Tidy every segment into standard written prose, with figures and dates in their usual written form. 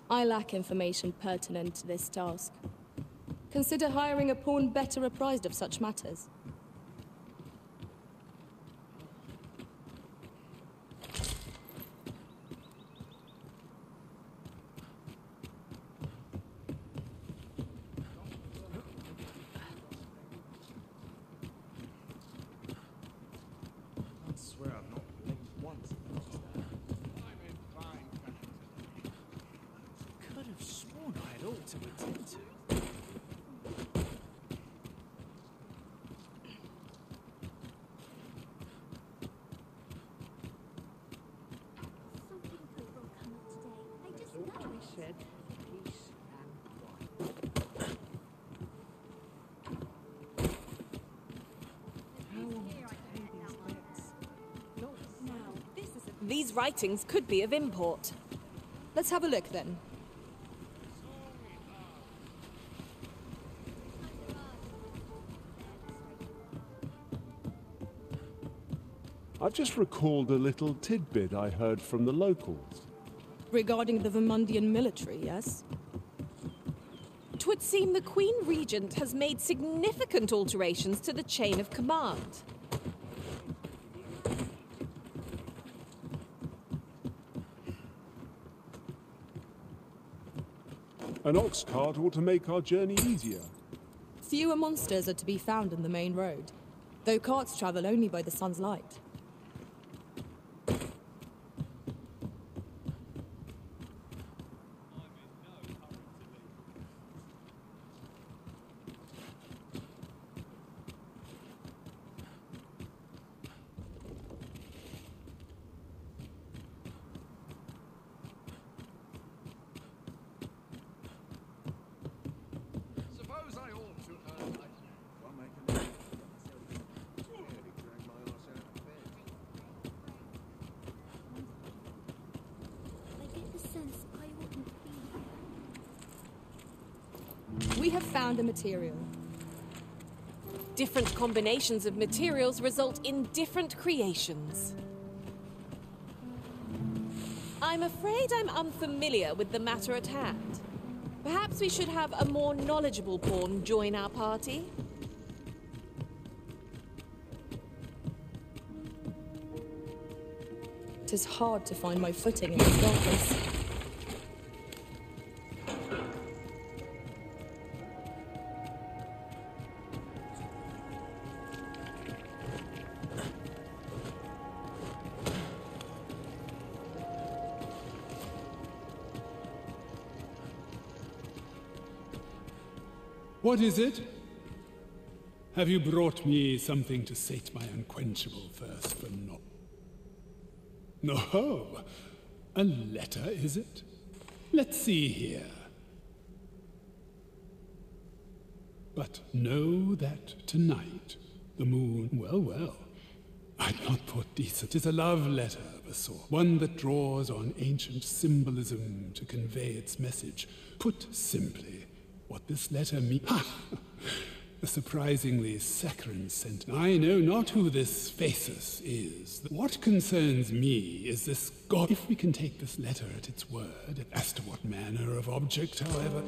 I lack information pertinent to this task. Consider hiring a pawn better apprised of such matters. These writings could be of import. Let's have a look then. I've just recalled a little tidbit I heard from the locals. Regarding the Vermundian military, yes? 'Twould seem the Queen Regent has made significant alterations to the chain of command. An ox cart ought to make our journey easier. Fewer monsters are to be found in the main road, though carts travel only by the sun's light. We have found a material. Different combinations of materials result in different creations. I'm afraid I'm unfamiliar with the matter at hand. Perhaps we should have a more knowledgeable pawn join our party? It is hard to find my footing in this darkness. What is it? Have you brought me something to sate my unquenchable thirst for knowledge? No, a letter, is it? Let's see here. But know that tonight, the moon, well, I'd not put decent. It is a love letter of a sort, one that draws on ancient symbolism to convey its message. Put simply, what this letter means. A surprisingly saccharine sentence. I know not who this Phasis is. What concerns me is this god. If we can take this letter at its word, as to what manner of object, however.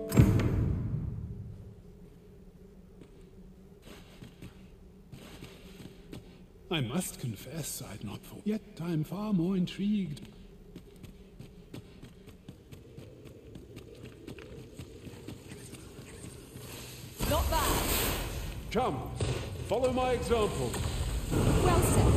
I must confess I'd not thought. Yet I'm far more intrigued. Not bad. Chum, follow my example. Well said.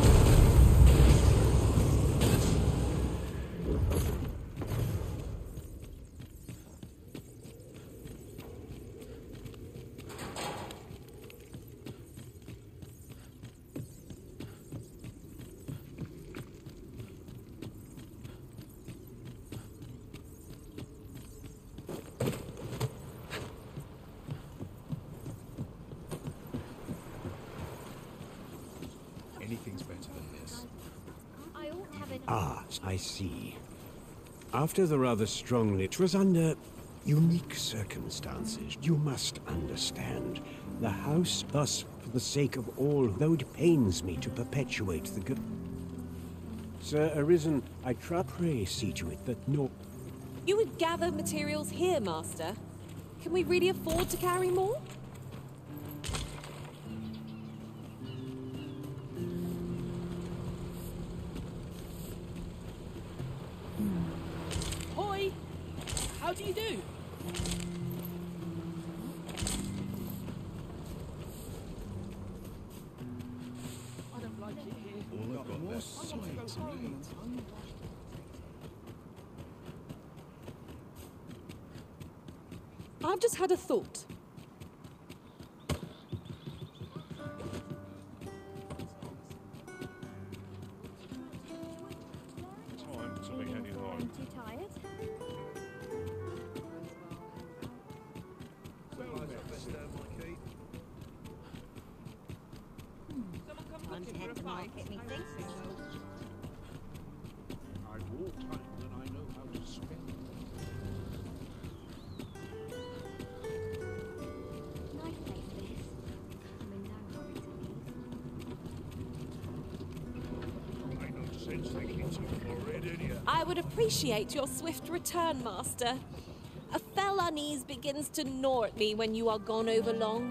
Anything's better than this. Ah, I see. After the rather strongly, it was under unique circumstances. You must understand. The house, thus, for the sake of all, though it pains me to perpetuate the good. Sir Arisen, I pray see to it that no... You would gather materials here, Master. Can we really afford to carry more? Hoi! How do you do? I don't like it here. All I've got left. I've just had a thought. Time to be heading home. Too tired? Time to head to market, methinks. I've more time than I know how to spend. Nice place this. I'm in no hurry to leave. I don't sense they can take already, do you? I would appreciate your swift return, Master. A fell unease begins to gnaw at me when you are gone over long.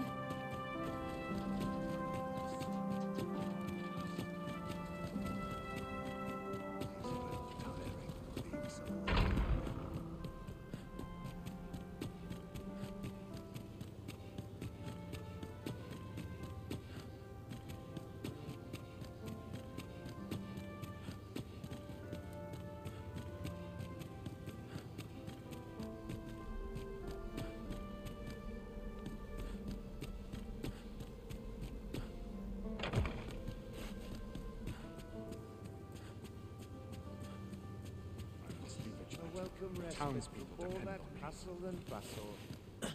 Townspeople depend on me. Hustle and bustle.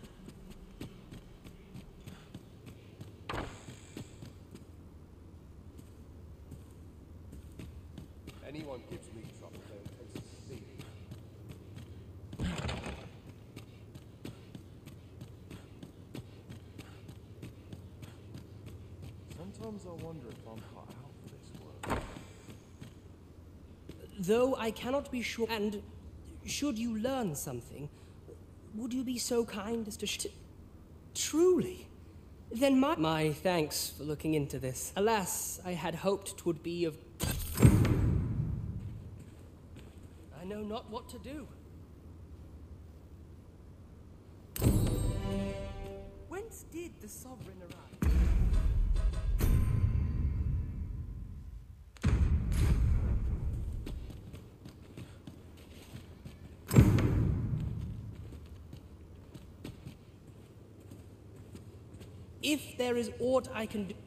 Anyone gives me trouble, they'll taste the sea. Sometimes I wonder if I'm cut out for this work. Though I cannot be sure, and should you learn something, would you be so kind as to truly? Then my thanks for looking into this. Alas, I had hoped 'twould be of... I know not what to do. Whence did the sovereign arrive? If there is aught I can do...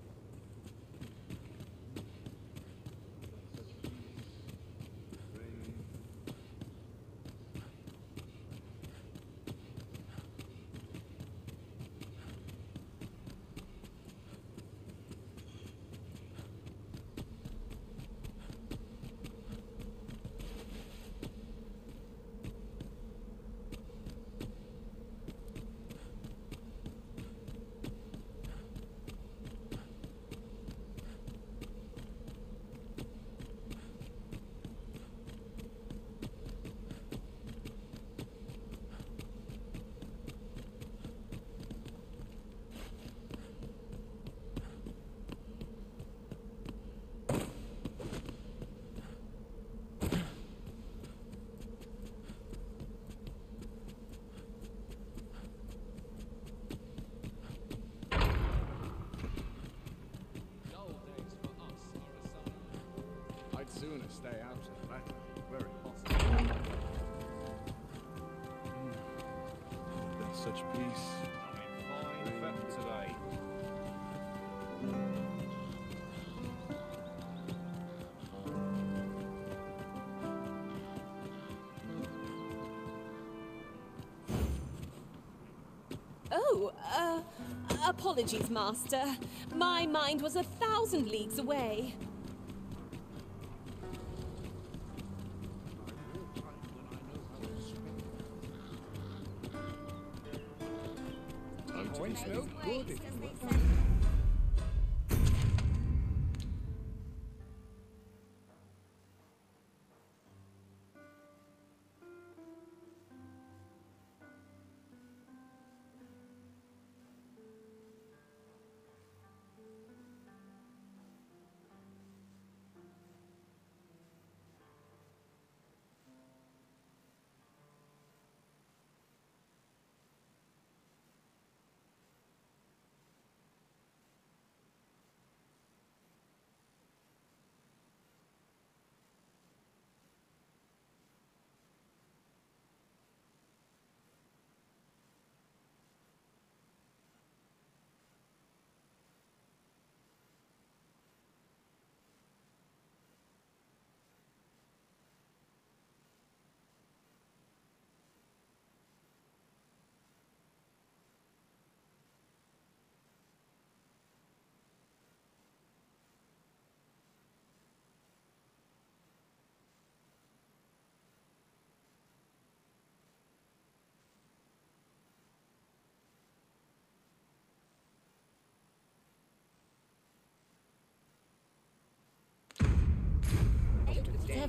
I'd sooner stay out of the matter, where it possible. There's such peace. I'm in fine fettle today. Oh, apologies, Master. My mind was 1,000 leagues away. Time to be smelled good if you will.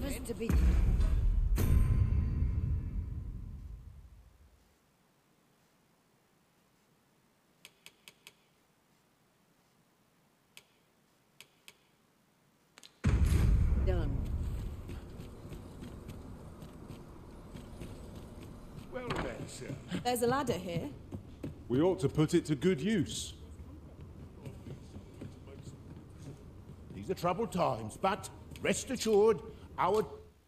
us to be... Done. Well then, sir. There's a ladder here. We ought to put it to good use. These are troubled times, but rest assured, our...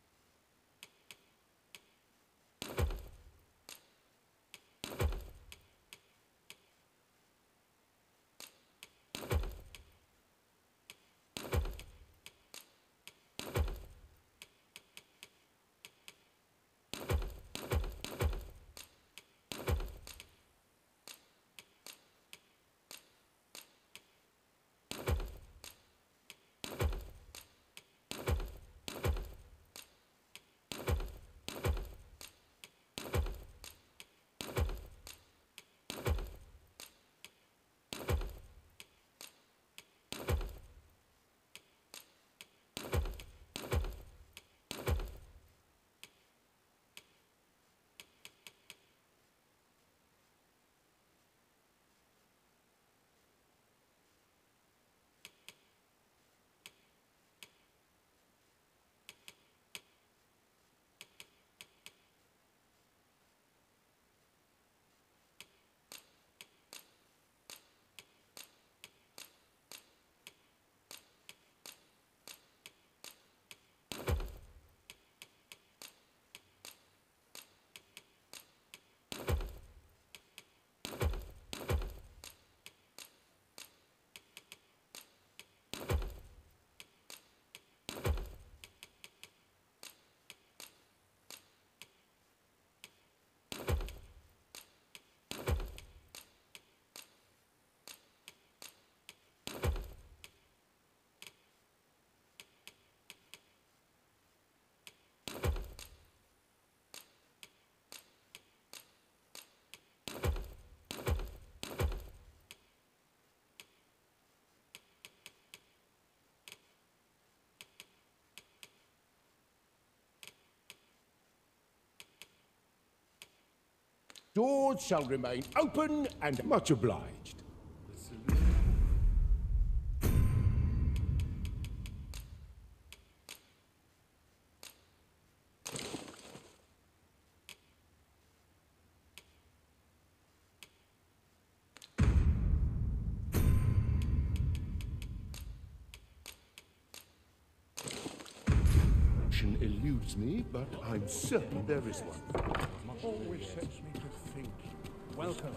Doors shall remain open and much obliged. Eludes me, but I'm certain there is one. Always sets me to think. Welcome.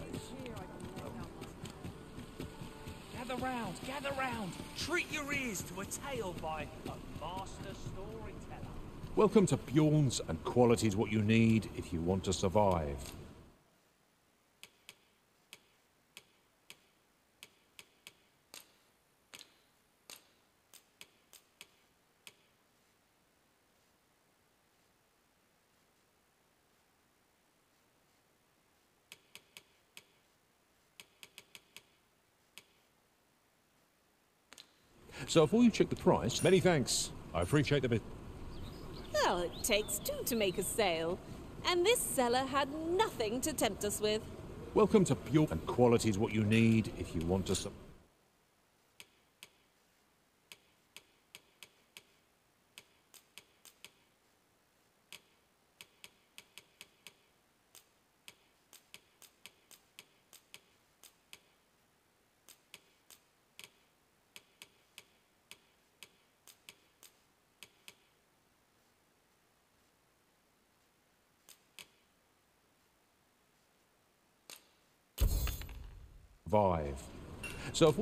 Gather round. Treat your ears to a tale by a master storyteller. Welcome to Bjorn's, and quality's what you need if you want to survive. So before you check the price, many thanks. I appreciate the bit. Well, it takes two to make a sale. And this seller had nothing to tempt us with. Welcome to Bjorn, and quality's what you need if you want to survive. So if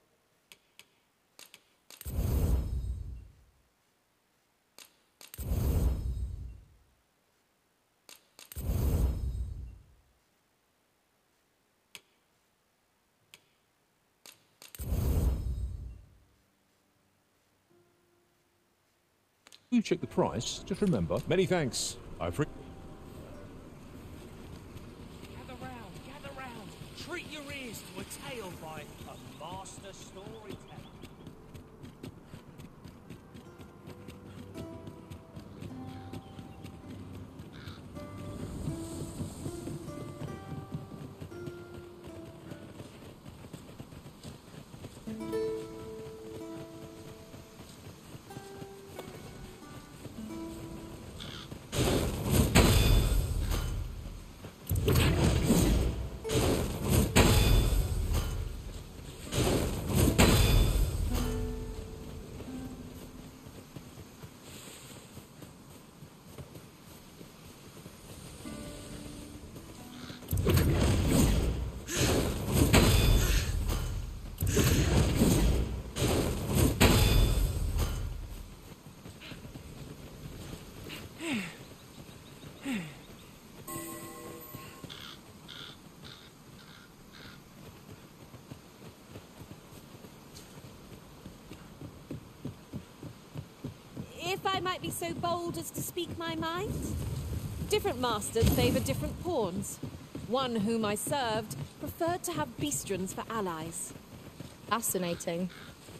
you check the price, just remember, many thanks. I appreciate. Gather round. Treat your ears to a tale by a master storyteller. If I might be so bold as to speak my mind, different masters favor different pawns. One whom I served preferred to have beastrons for allies. Fascinating.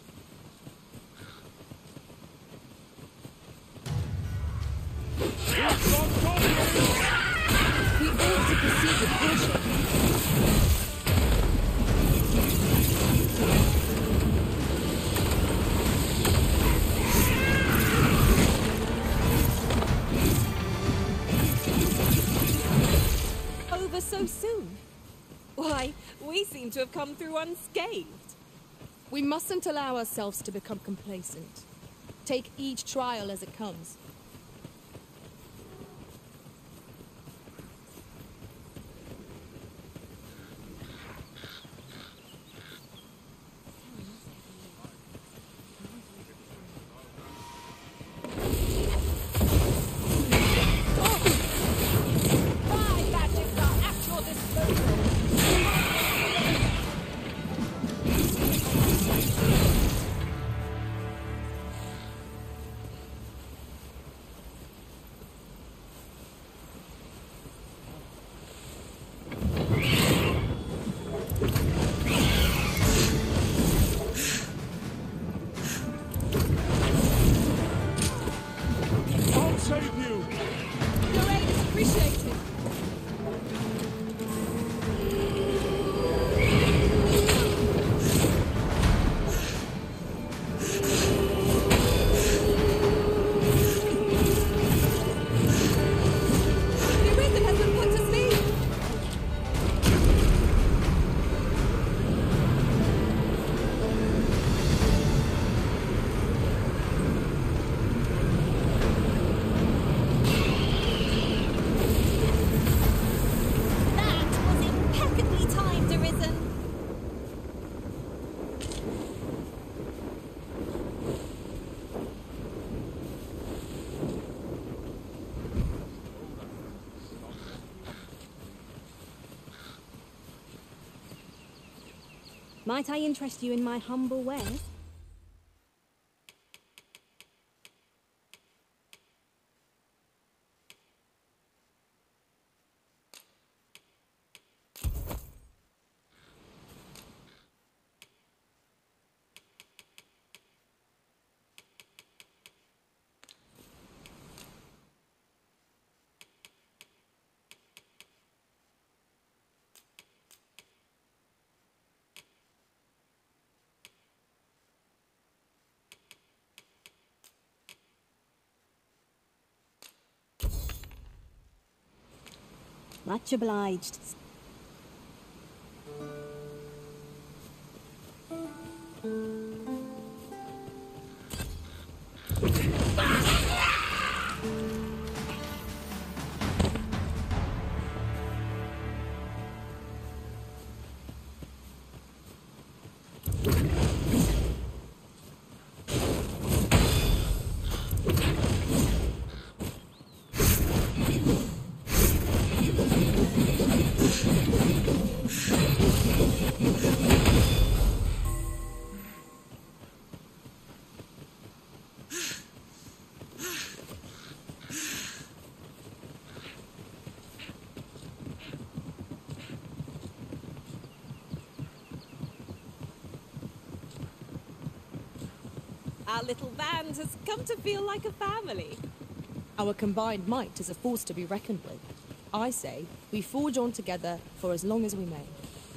We ought to proceed with caution. Over so soon? Why, we seem to have come through unscathed. We mustn't allow ourselves to become complacent. Take each trial as it comes. Might I interest you in my humble wares? Much obliged. Our little band has come to feel like a family. Our combined might is a force to be reckoned with. I say, we forge on together for as long as we may.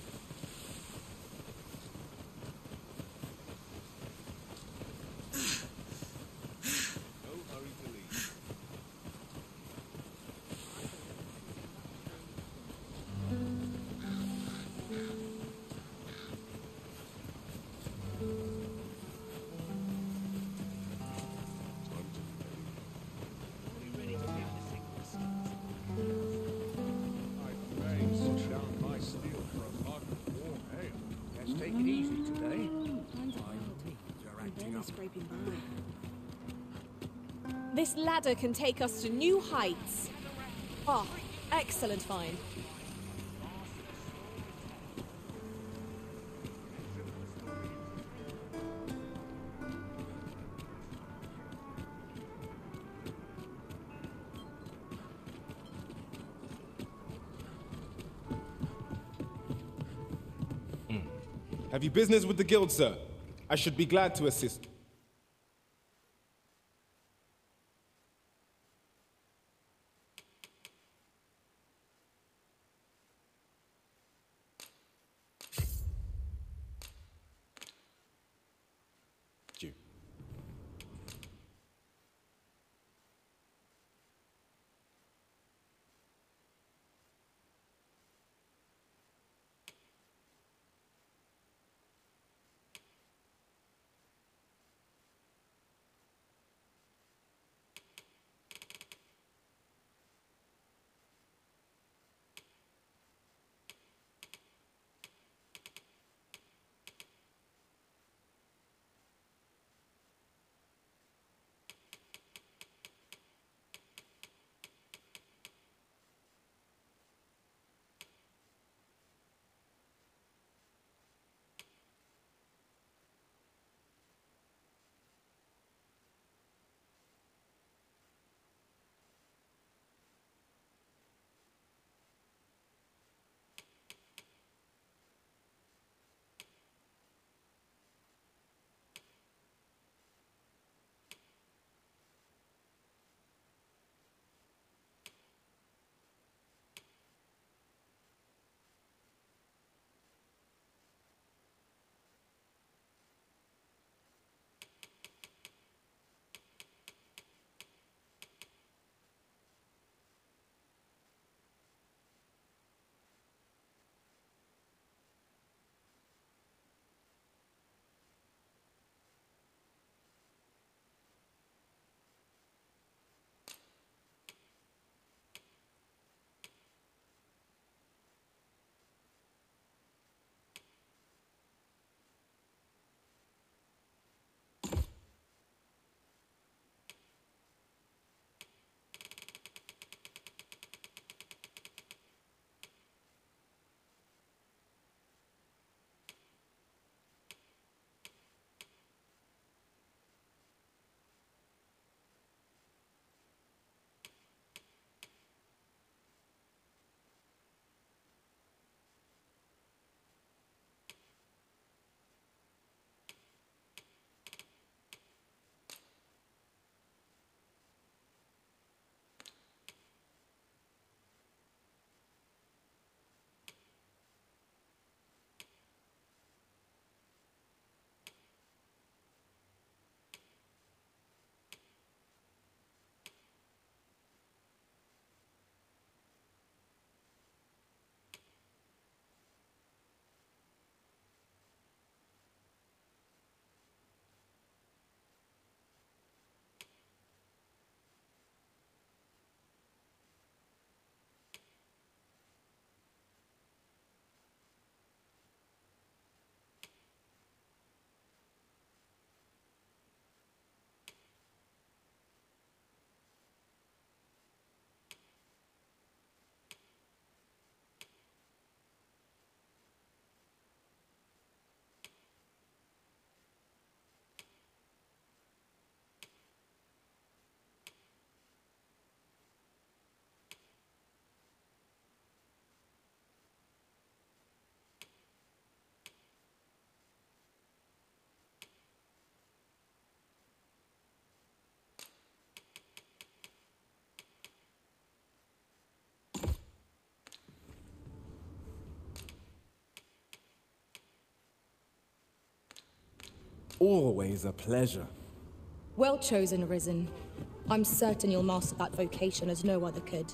Take it easy today. Scraping by. This ladder can take us to new heights. Ah, excellent find. Have you business with the guild, sir? I should be glad to assist. You. Always a pleasure. Well chosen, Risen. I'm certain you'll master that vocation as no other could.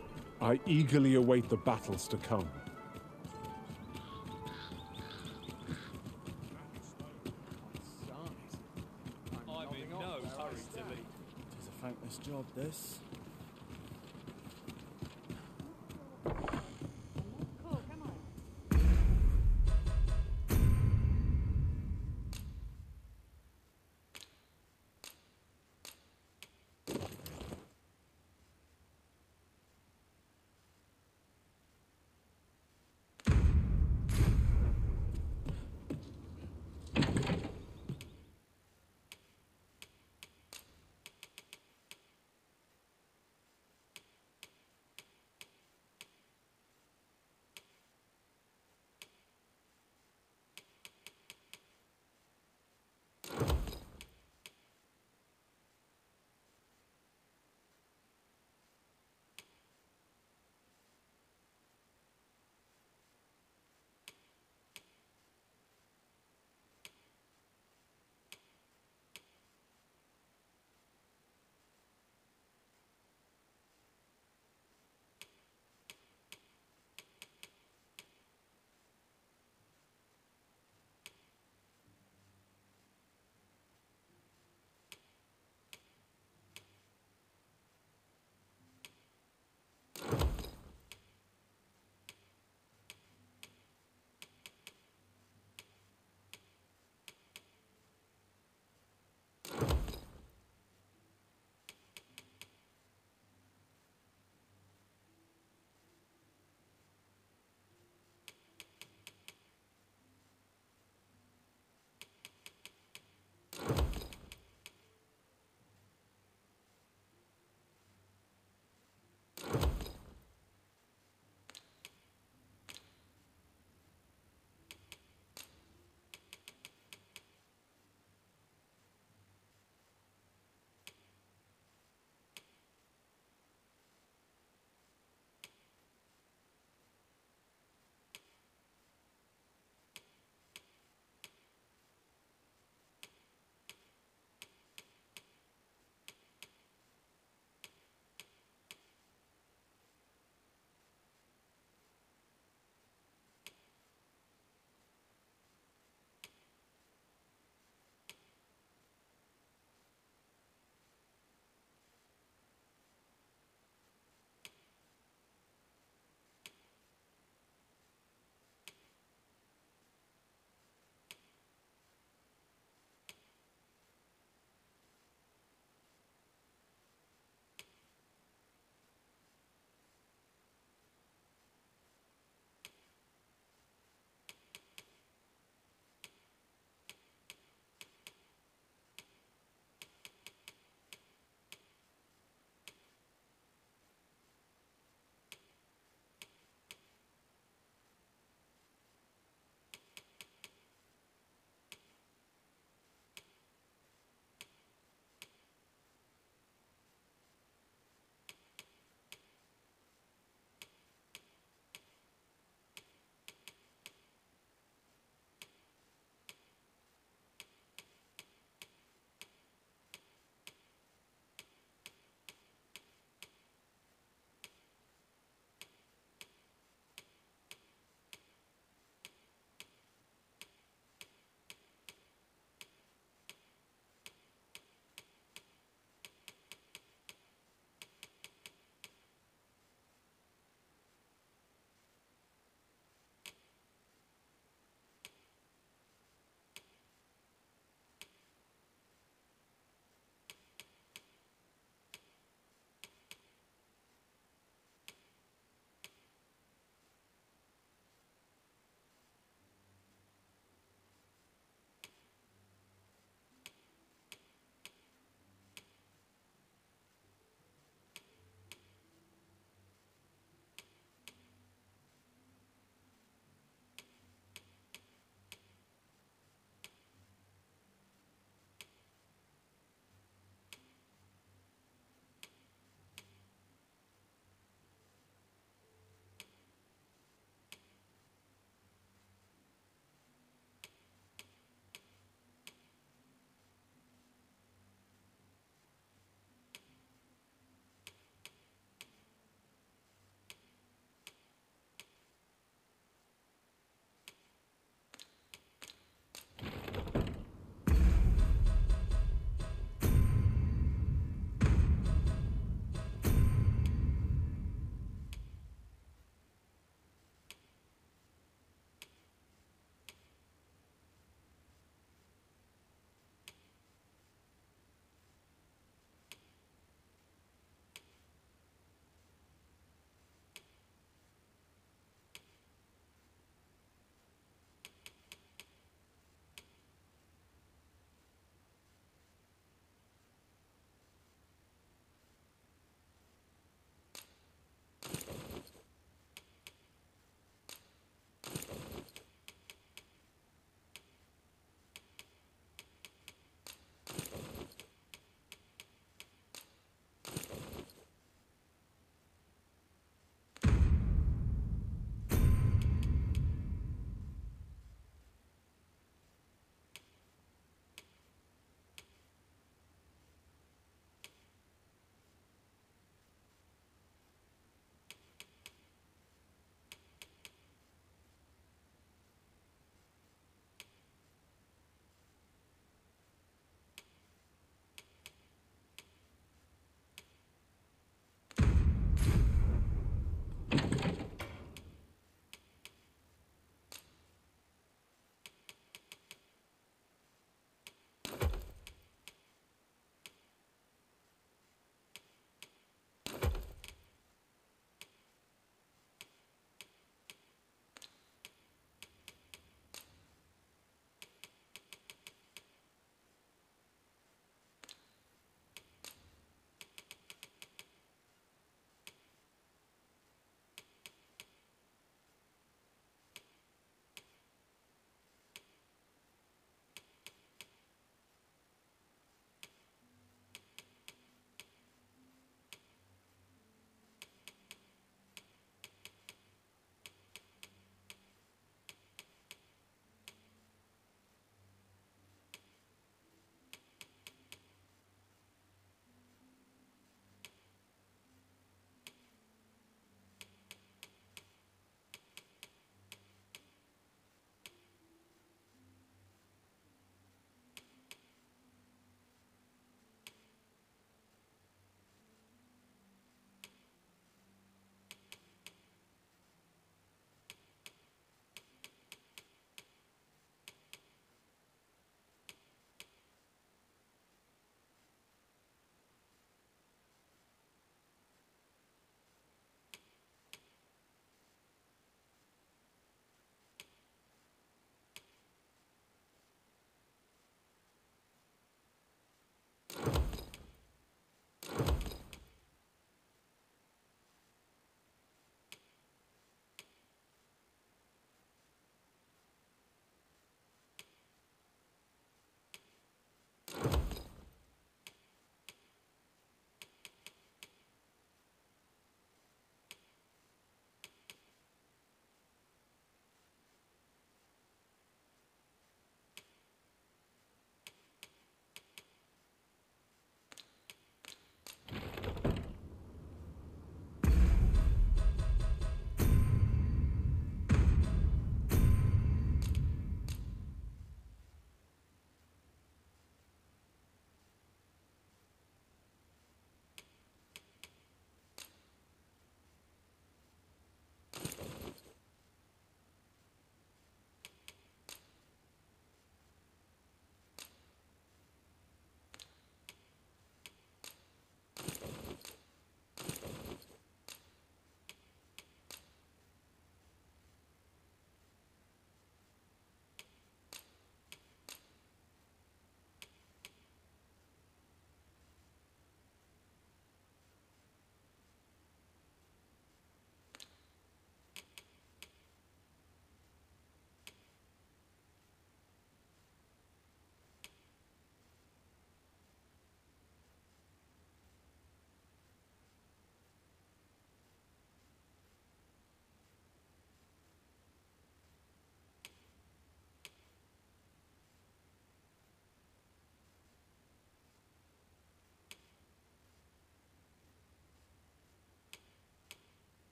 I eagerly await the battles to come. I'm in no hurry to leave. It is a thankless job, this.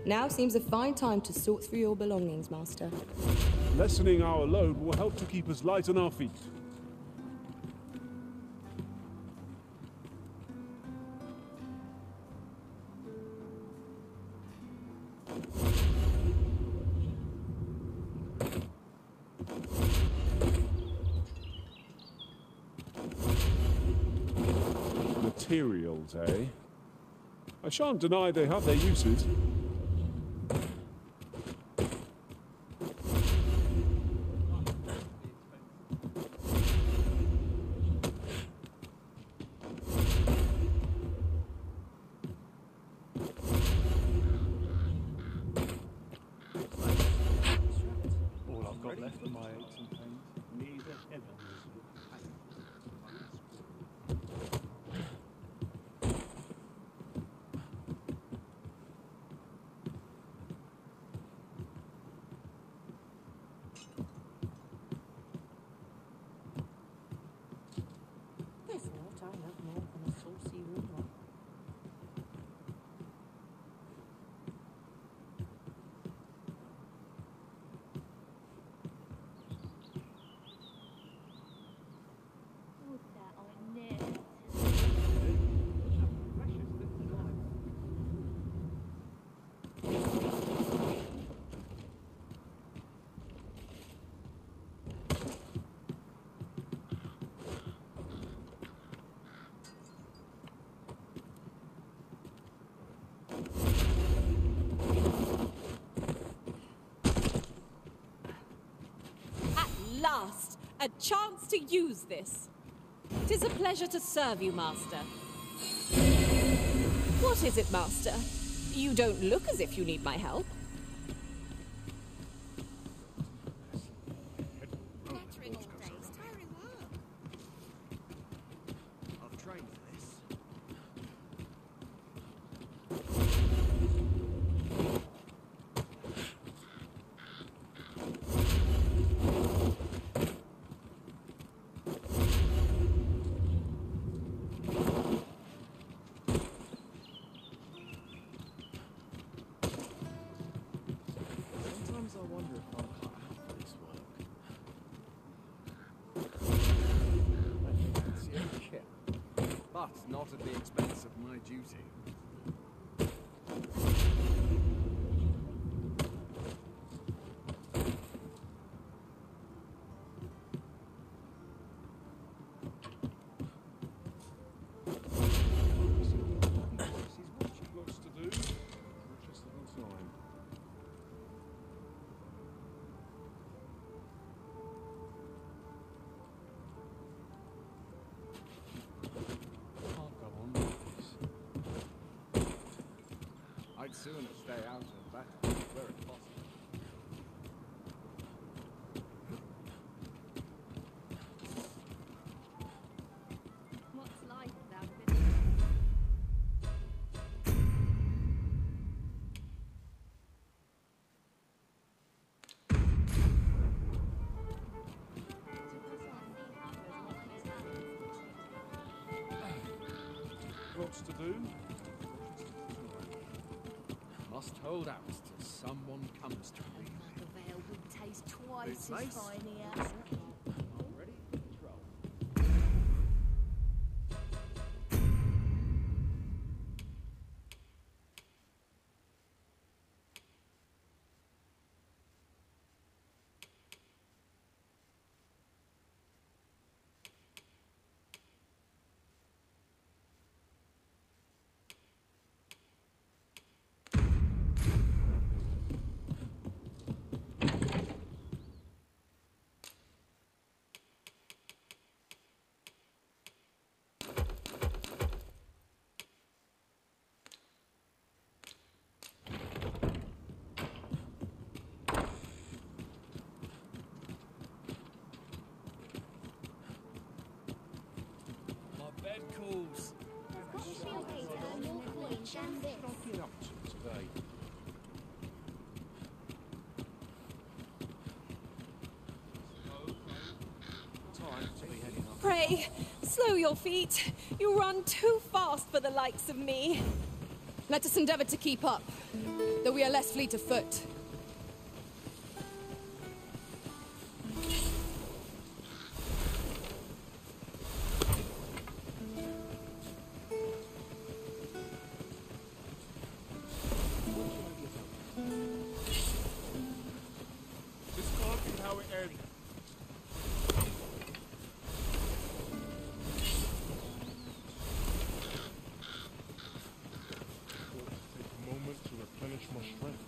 Now seems a fine time to sort through your belongings, Master. Lessening our load will help to keep us light on our feet. Materials, eh? I shan't deny they have their uses. All I've got left of my aches and pains. Neither heaven There's naught I love more than a saucy rumour. Would that I knew. At last, a chance to use this. 'Tis a pleasure to serve you, Master. What is it, Master? You don't look as if you need my help. Flattering all day is tiring work. I've trained for this. Sometimes I wonder if I'm cut out for this work. I fancy a kill, but not at the expense of my duty. This is what she wants to do. Precious little time. Can't go on like this. I'd sooner stay out of battle where it's possible. What's life without a bit of Lots to do. Must hold out till someone comes to me. the veil would taste twice It's as nice. fine here. I'm ready for patrol. My bed calls. She'll take her more coins than this. What are you up to today? Time to be heading off. Pray, slow your feet. You run too fast for the likes of me. Let us endeavor to keep up, though we are less fleet of foot. This can't be how it ends. Take a moment to replenish my strength.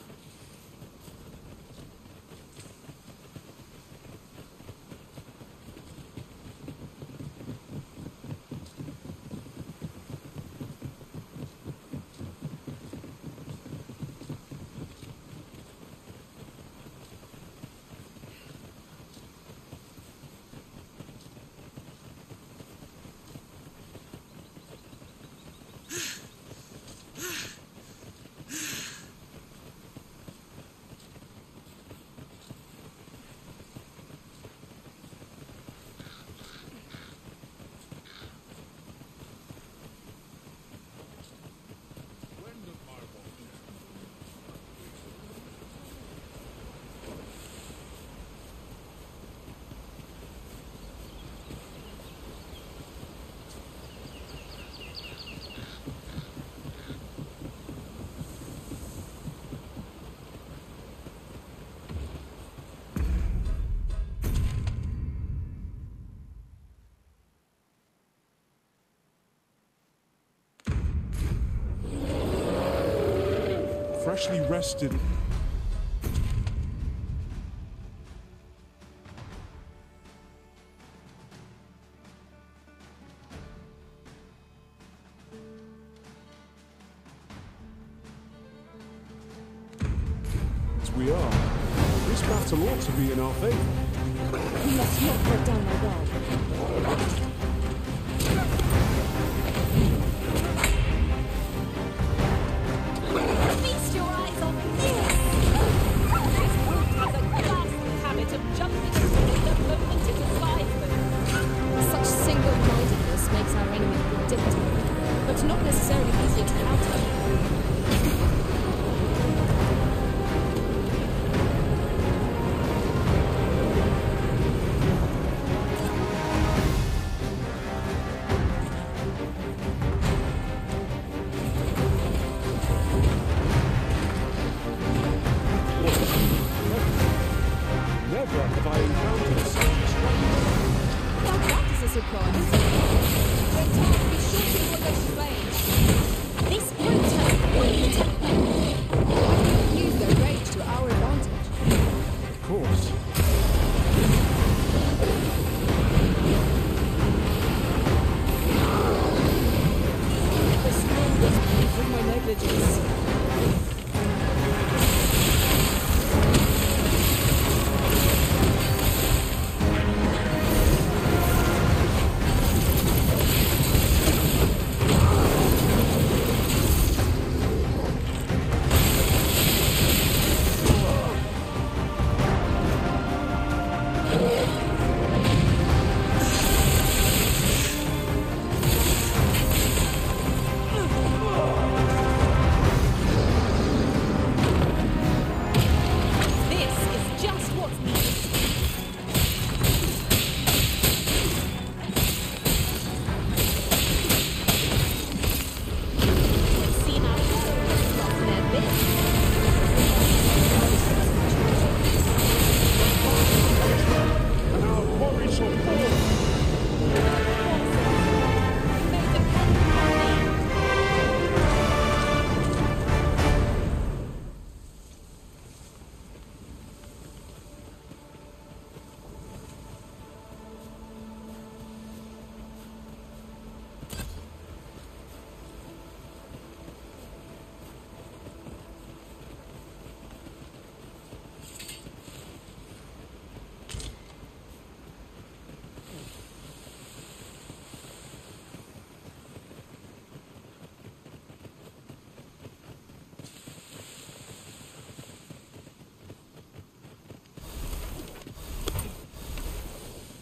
Freshly rested. As we are, this battle ought to be in our favor. We must not let down our guard. Feast your eyes on this! This brute has a ghastly habit of jumping into it the moment it espies them. Such single-mindedness makes our enemy predictable, but not necessarily easier to counter. Never have I encountered such a strength. Now that is a surprise. Gentile, be sure to put those flames. This brute has great temper. Why don't we use their rage to our advantage? Of course. The storm was through my negligence.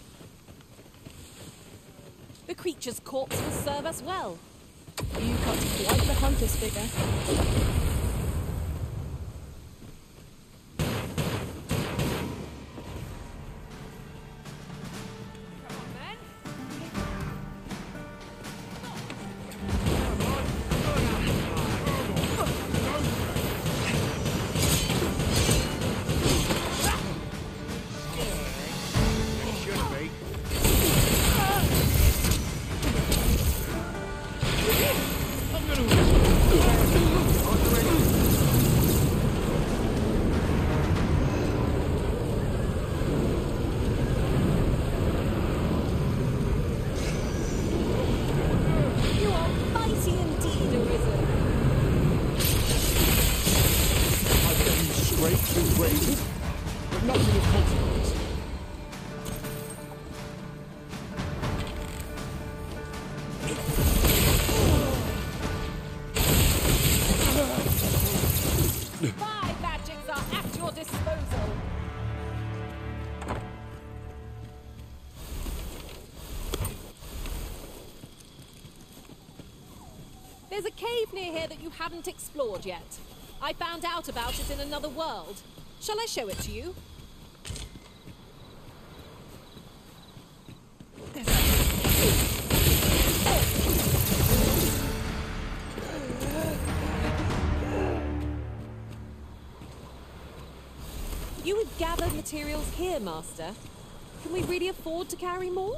The creature's corpse will serve us well. You cut Quite the hunter's figure. My magics are at your disposal. There's a cave near here that you haven't explored yet. I found out about it in another world. Shall I show it to you? You would gather materials here, Master. Can we really afford to carry more?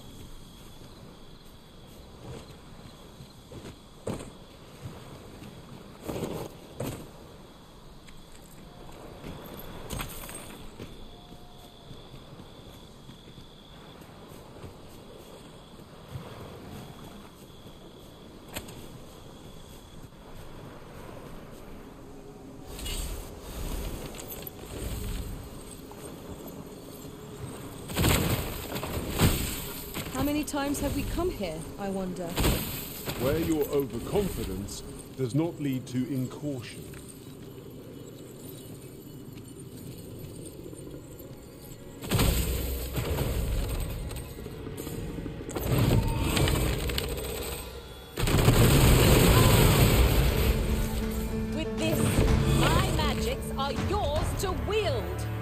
How many times have we come here, I wonder? Where your overconfidence does not lead to incaution. With this, my magics are yours to wield.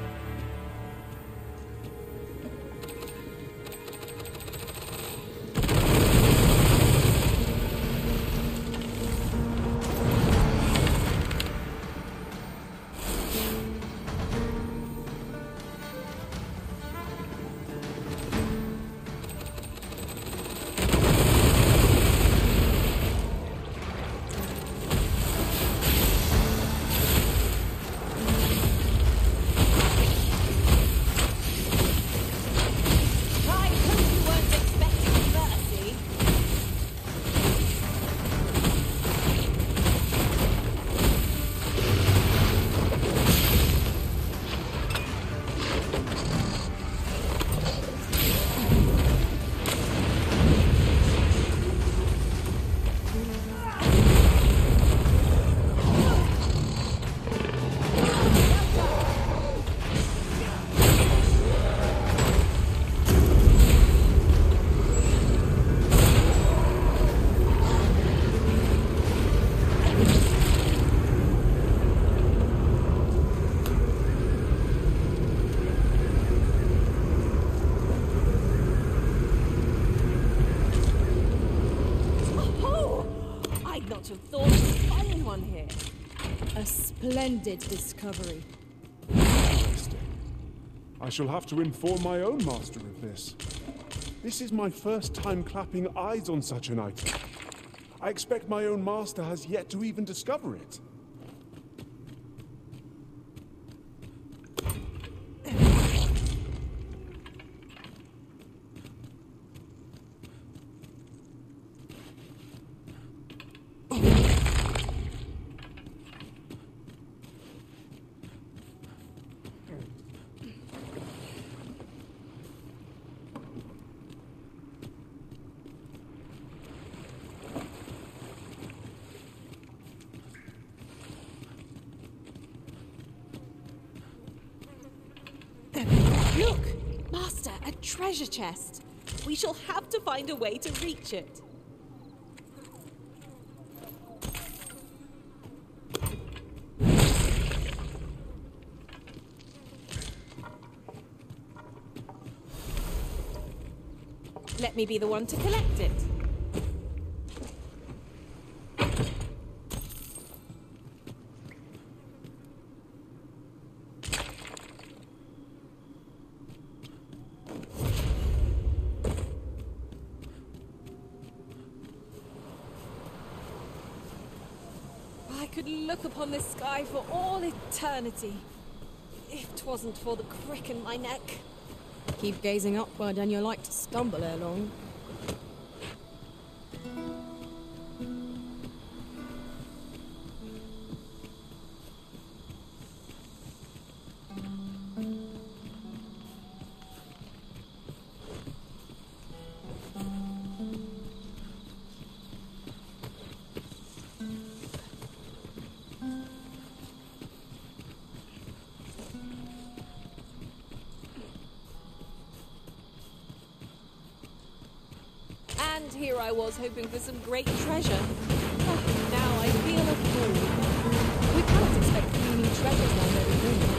Not have thought to find one here. A splendid discovery. Interesting. I shall have to inform my own master of this. This is my first time clapping eyes on such an item. I expect my own master has yet to even discover it. Look! Master, a treasure chest. We shall have to find a way to reach it. Let me be the one to collect it. I could look upon this sky for all eternity, if 'twasn't for the crick in my neck. Keep gazing upward and you're like to stumble ere long. And here I was hoping for some great treasure. Oh, now I feel a fool. We can't expect gleaming treasures down every room.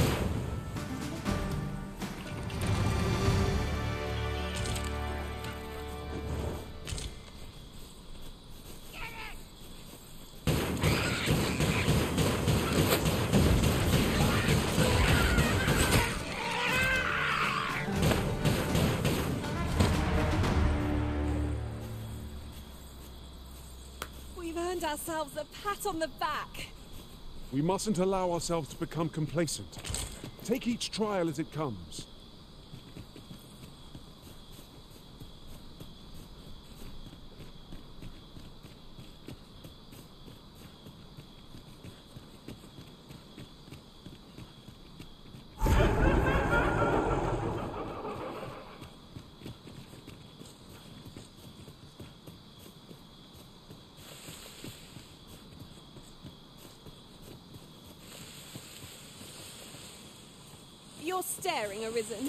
We've earned ourselves a pat on the back. We mustn't allow ourselves to become complacent. Take each trial as it comes. You're staring, Arisen.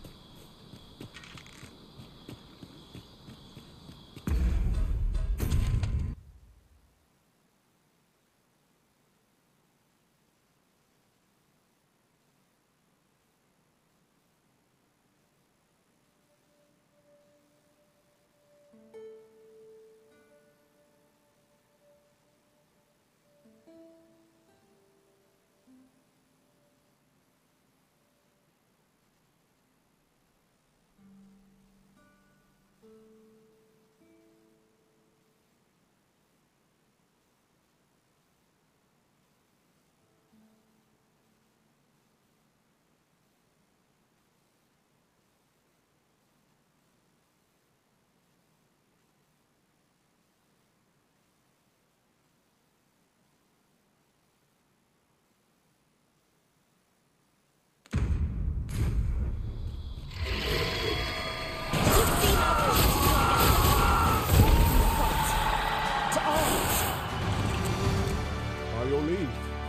By your leave.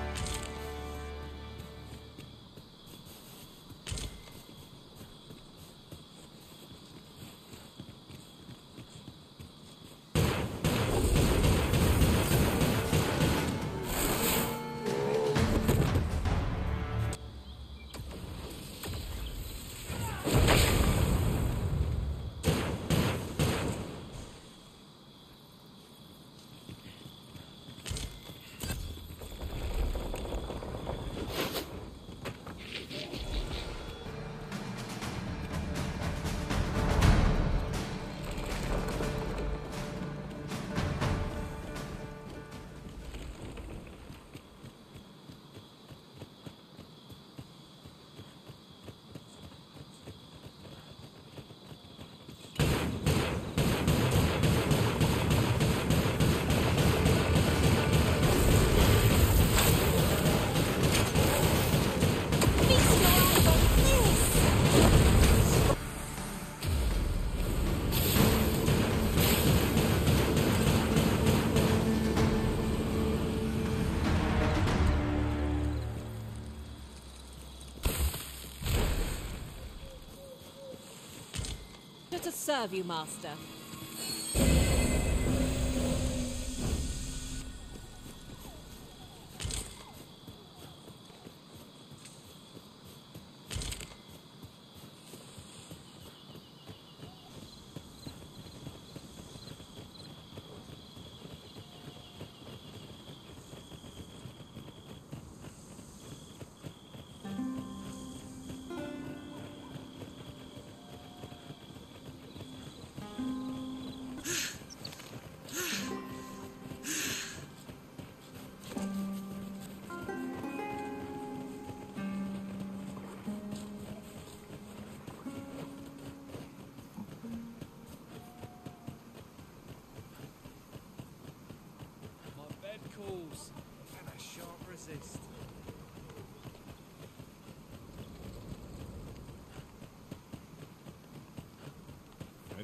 To serve you, Master.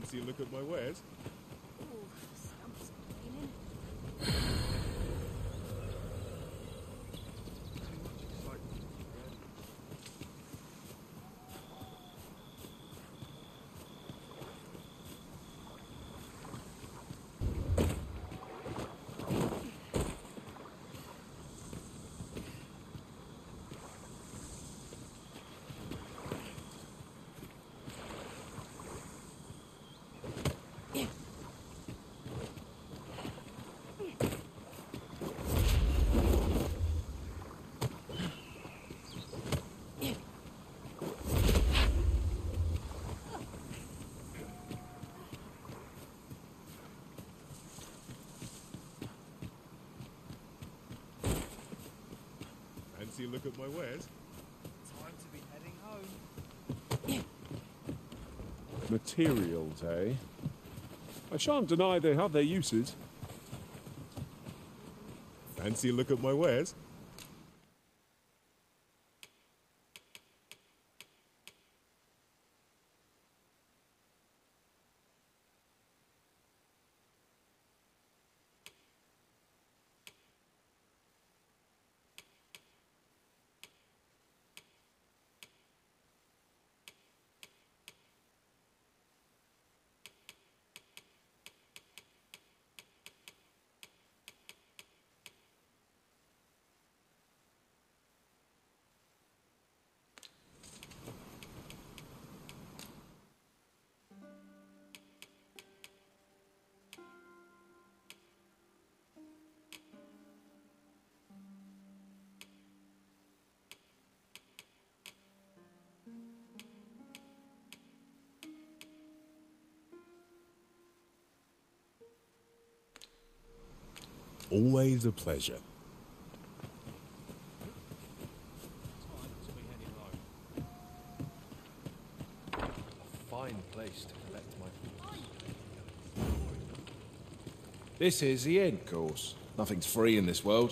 Fancy a look at my wares? Ooh, stumps complaining. Fancy a look at my wares? Time to be heading home. Materials, eh? I shan't deny they have their uses. Fancy a look at my wares? Always a pleasure. Time to be heading home. A fine place to collect my fruits. This is the end course. Nothing's free in this world.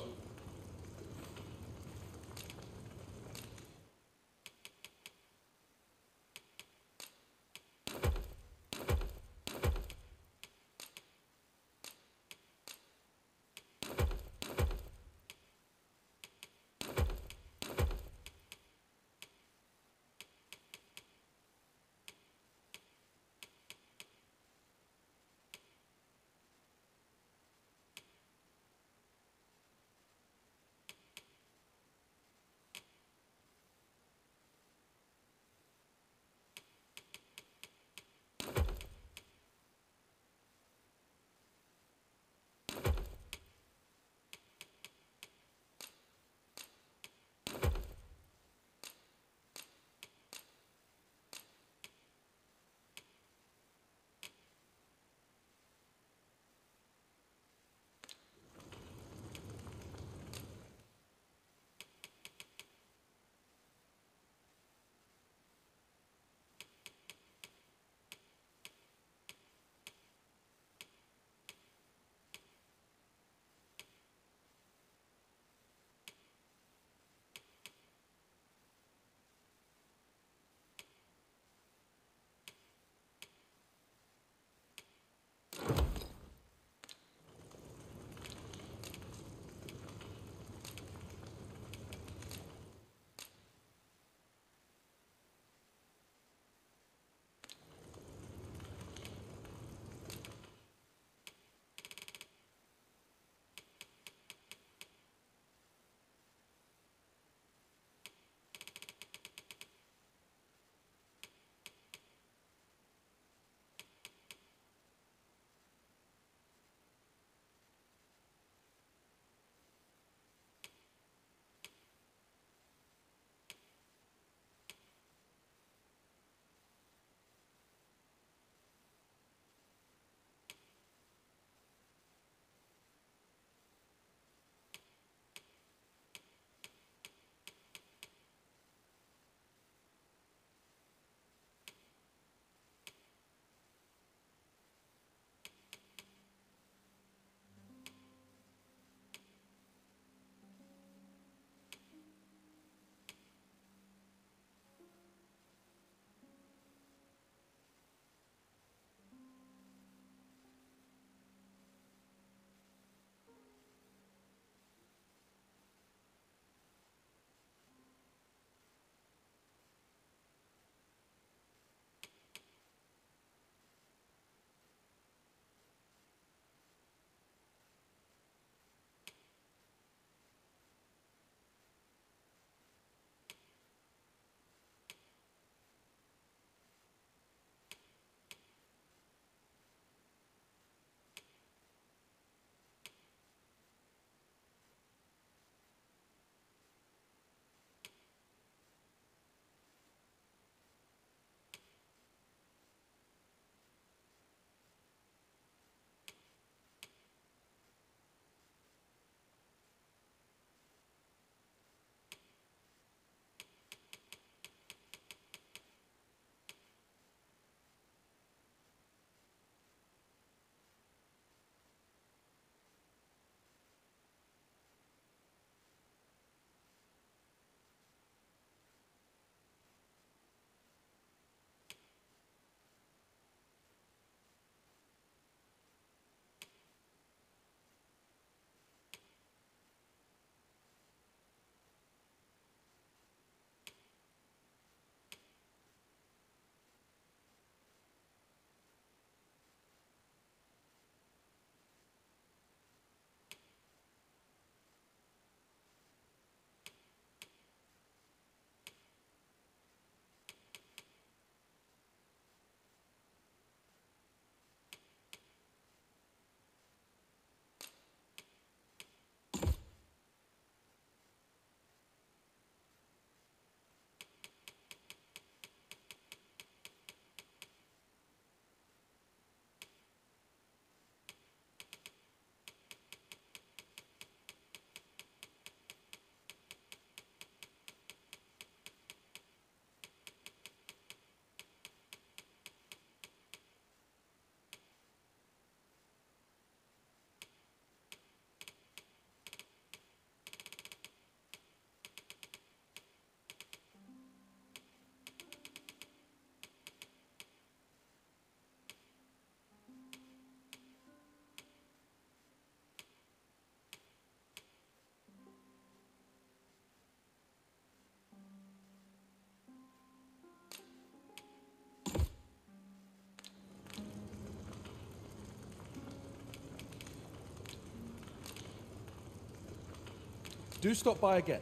Do stop by again.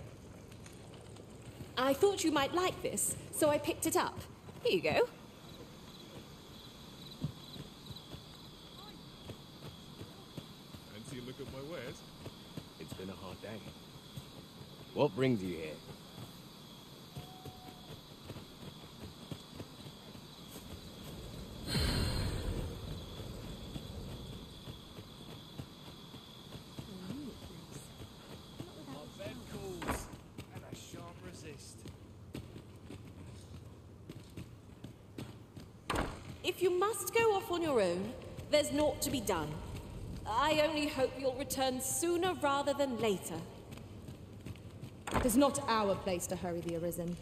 I thought you might like this, so I picked it up. Here you go. Fancy a look at my wares? It's been a hard day. What brings you here? My bed calls, and I shan't resist. If you must go off on your own, there's naught to be done. I only hope you'll return sooner rather than later. It is not our place to hurry the Arisen.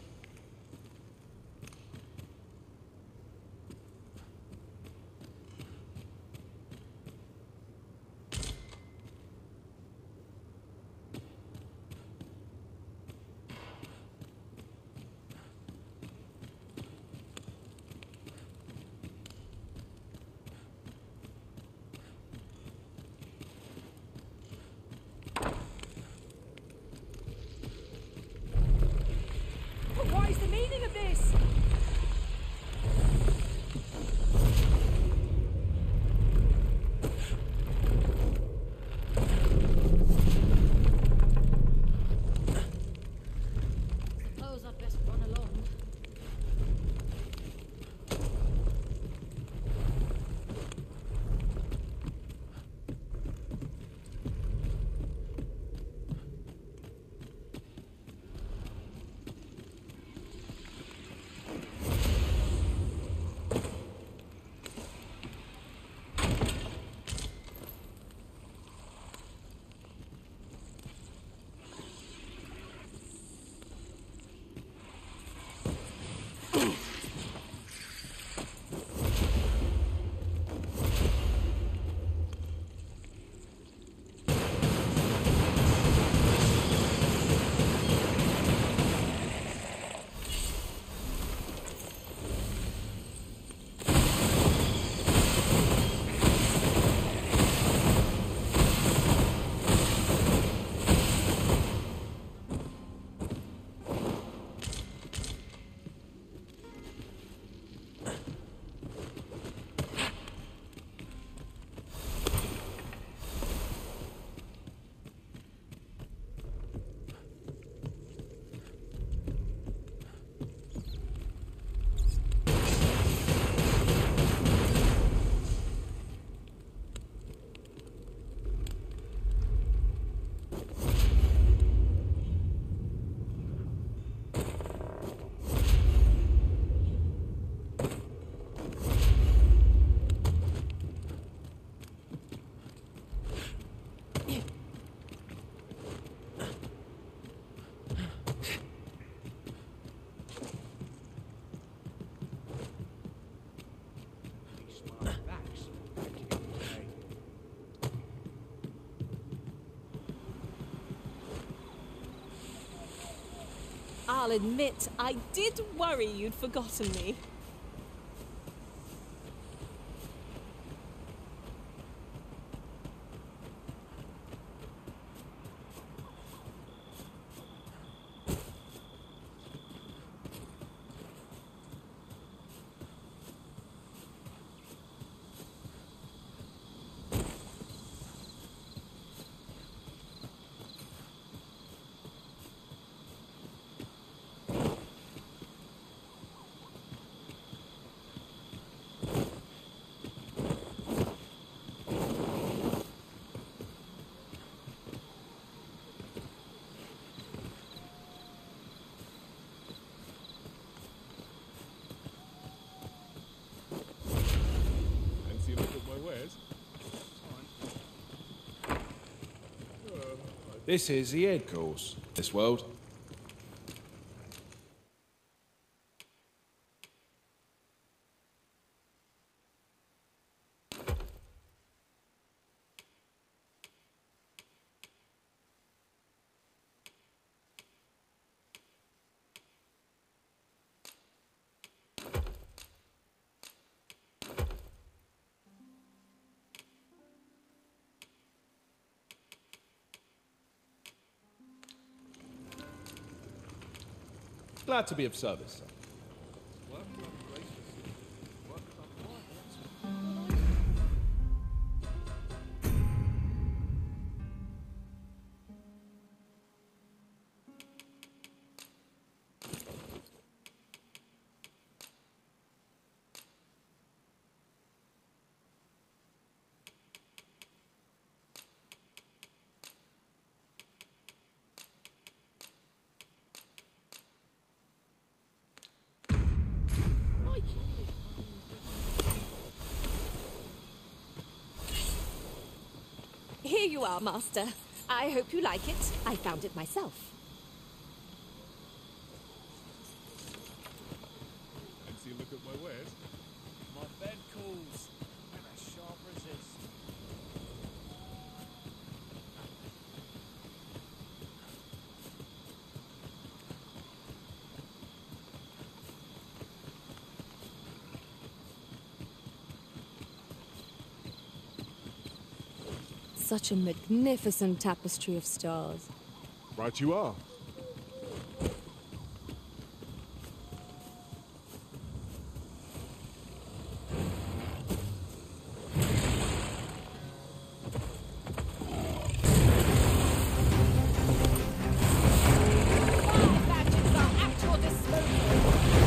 What is the meaning of this? Suppose I'd best run along. I'll admit, I did worry you'd forgotten me. Fancy a look at my wares? This is the head course. This world. Glad to be of service, sir. Here you are, Master. I hope you like it. I found it myself. Fancy a look at my wares? My bed calls, and a sharp resist. Such a magnificent tapestry of stars. Right you are. Badges are at your disposal.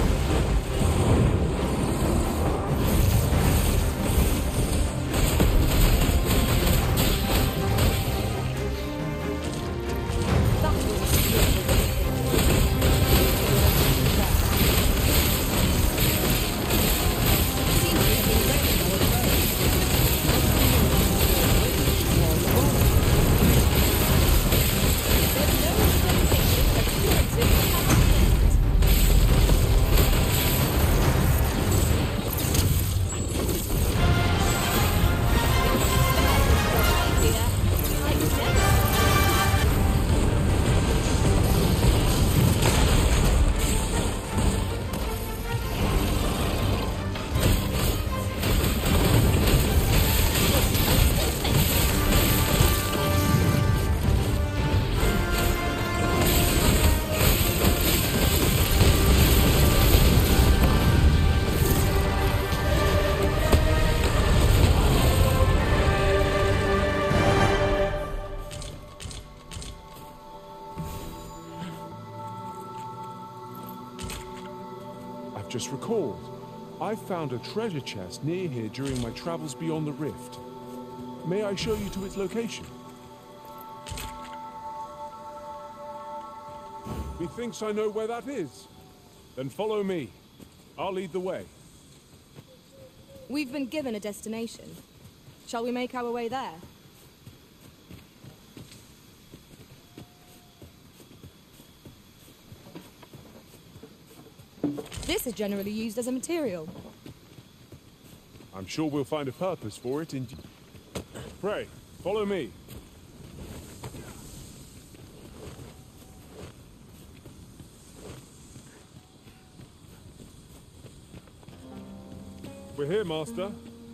Just recalled, I found a treasure chest near here during my travels beyond the rift. May I show you to its location? Methinks I know where that is. Then follow me. I'll lead the way. We've been given a destination. Shall we make our way there? This is generally used as a material. I'm sure we'll find a purpose for it in... Pray, follow me. We're here, Master.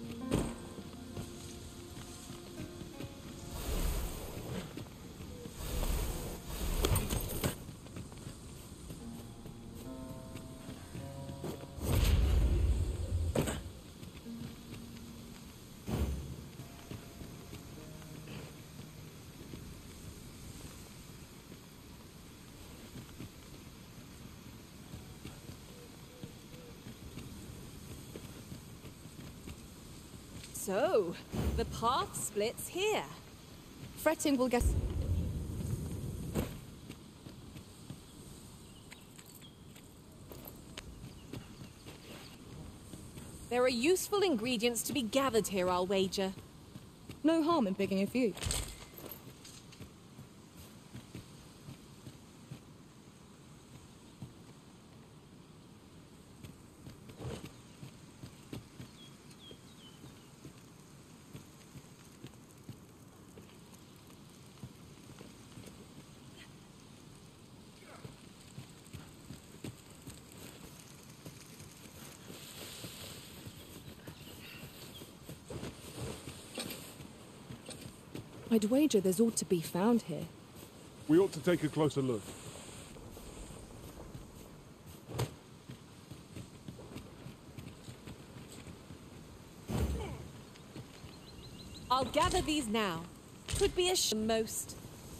So, the path splits here. Fretting will guess... There are useful ingredients to be gathered here, I'll wager. No harm in picking a few. I'd wager there's ought to be found here. We ought to take a closer look. I'll gather these now. 'Twould be a most.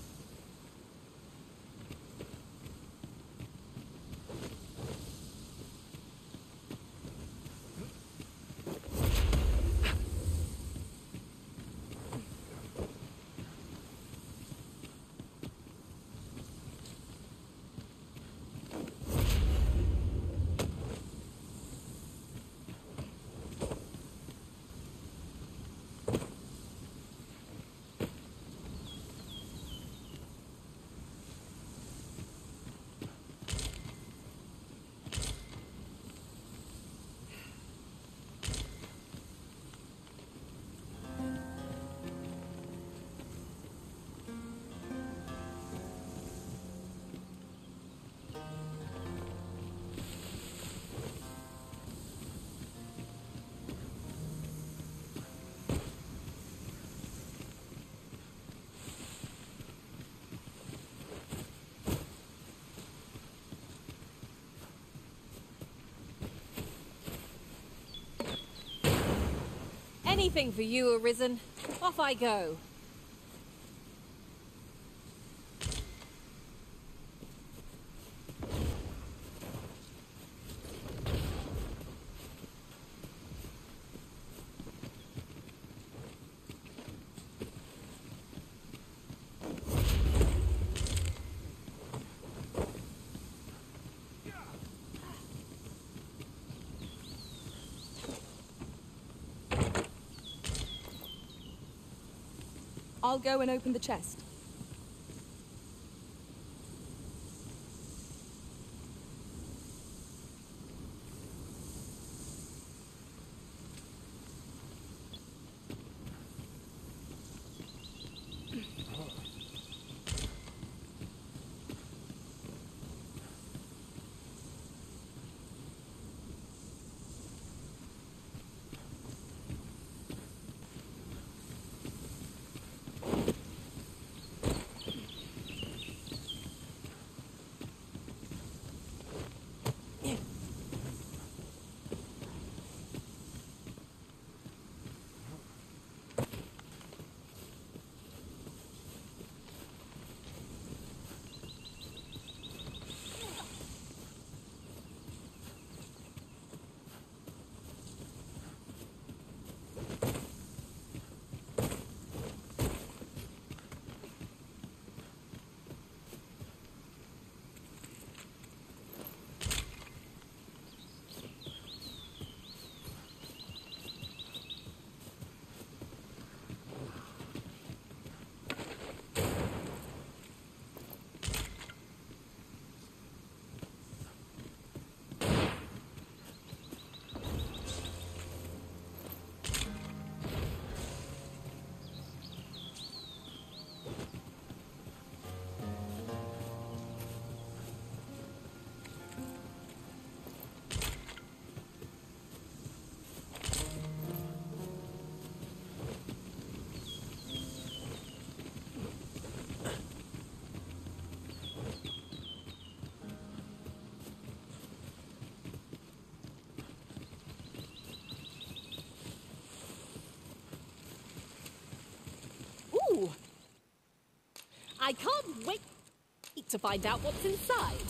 Anything for you, Arisen. Off I go. I'll go and open the chest. I can't wait to find out what's inside.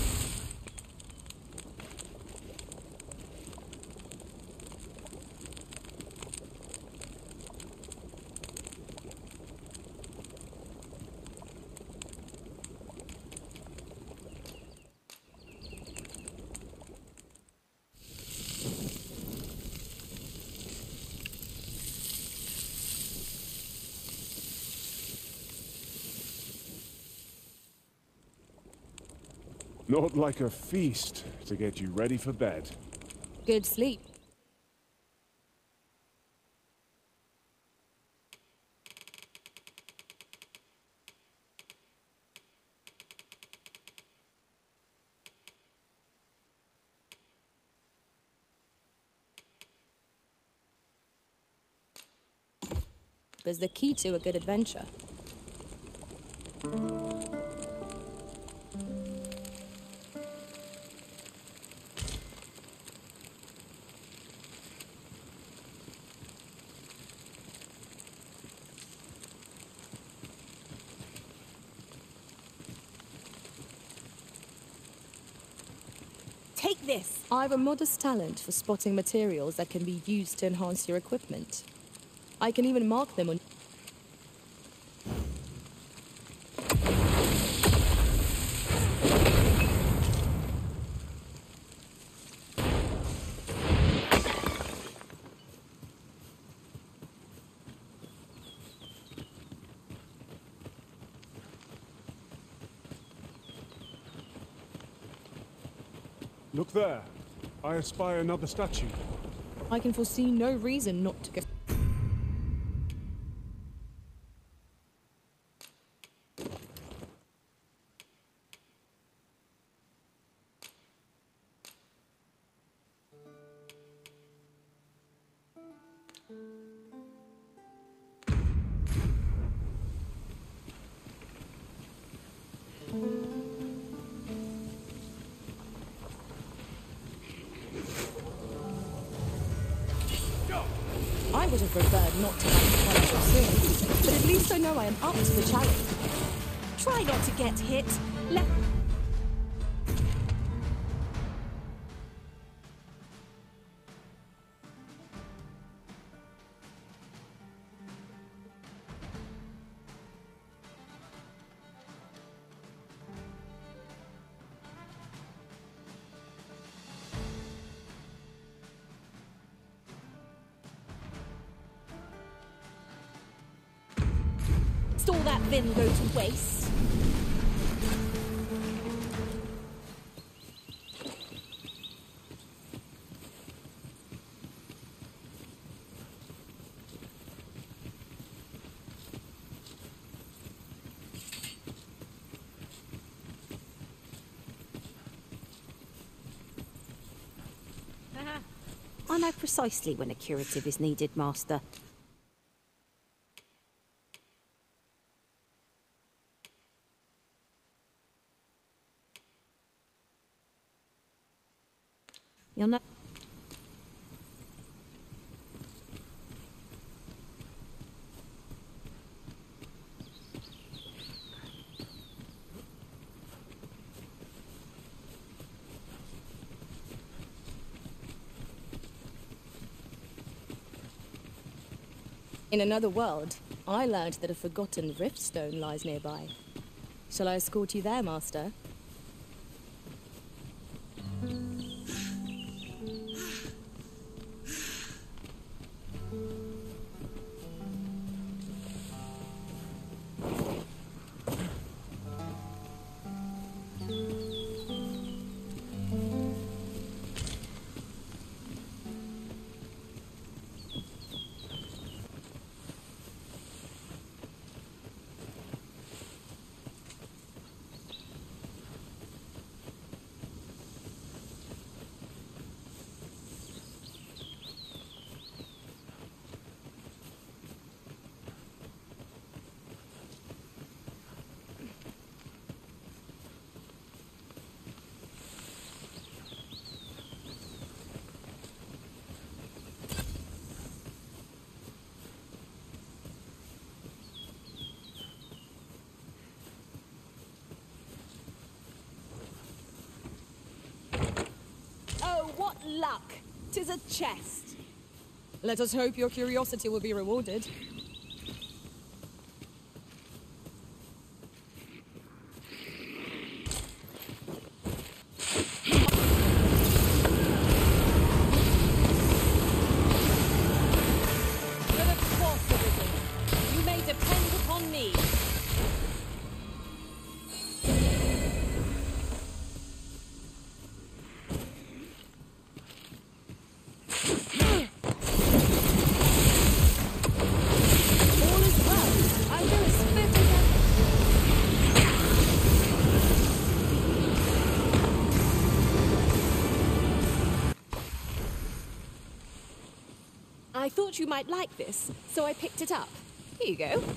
Not like a feast to get you ready for bed. Good sleep. There's the key to a good adventure. this. I've a modest talent for spotting materials that can be used to enhance your equipment. I can even mark them on... Look there. I espy another statue. I can foresee no reason not to go... I would have preferred not to have to fight so soon, but at least I know I am up to the challenge. Try not to get hit. Let... all that vim go to waste. I know precisely when a curative is needed, Master. You'll know. In another world, I learned that a forgotten riftstone lies nearby. Shall I escort you there, Master? What luck! 'Tis a chest. Let us hope your curiosity will be rewarded. But of course it isn't. You may depend upon me. I thought you might like this, so I picked it up. Here you go.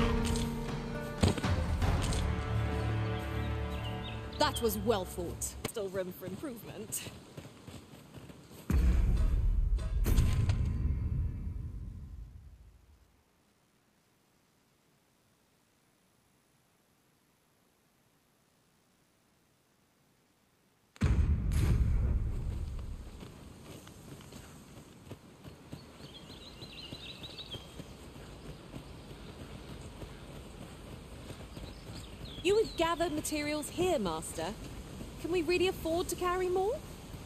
That was well fought. still room for improvement. You have gathered materials here, Master. Can we really afford to carry more?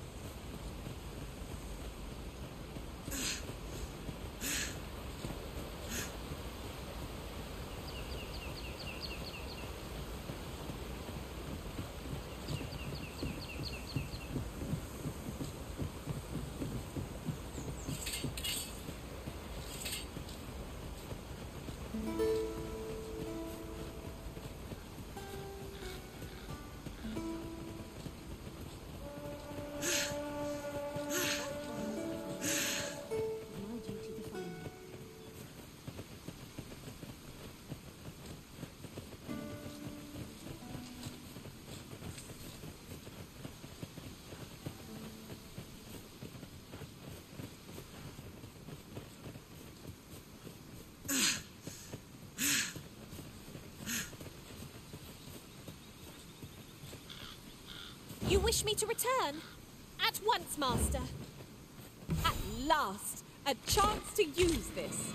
You wish me to return? At once, Master. At last, a chance to use this.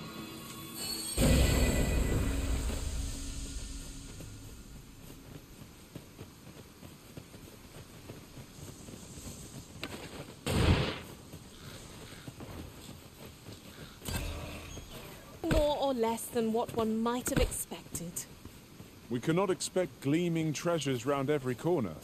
More or less than what one might have expected. We cannot expect gleaming treasures round every corner.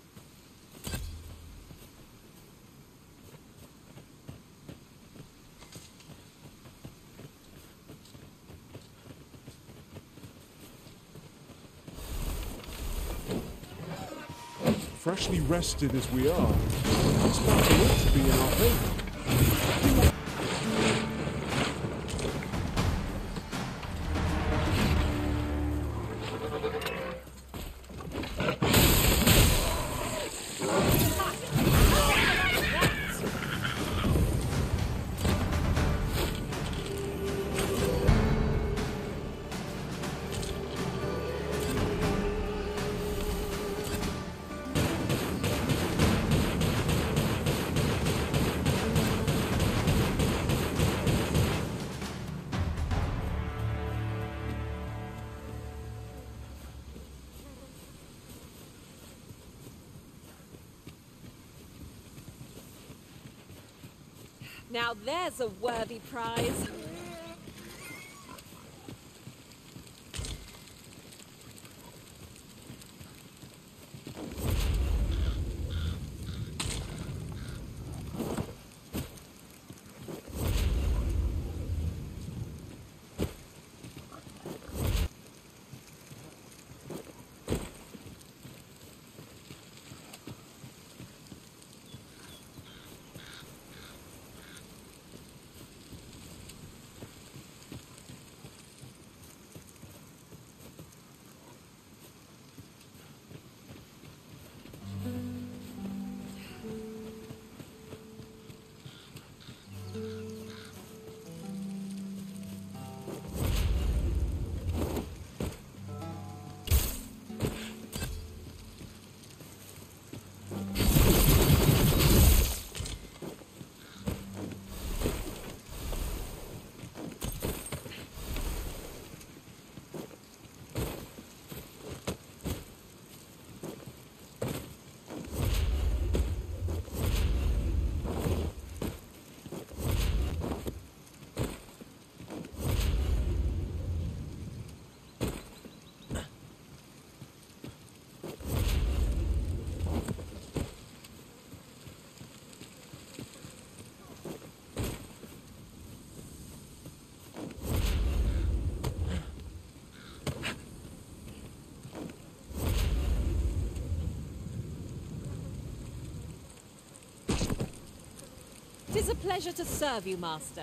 Freshly rested as we are, this battle ought to be in our favour. Now there's a worthy prize. It is a pleasure to serve you, Master.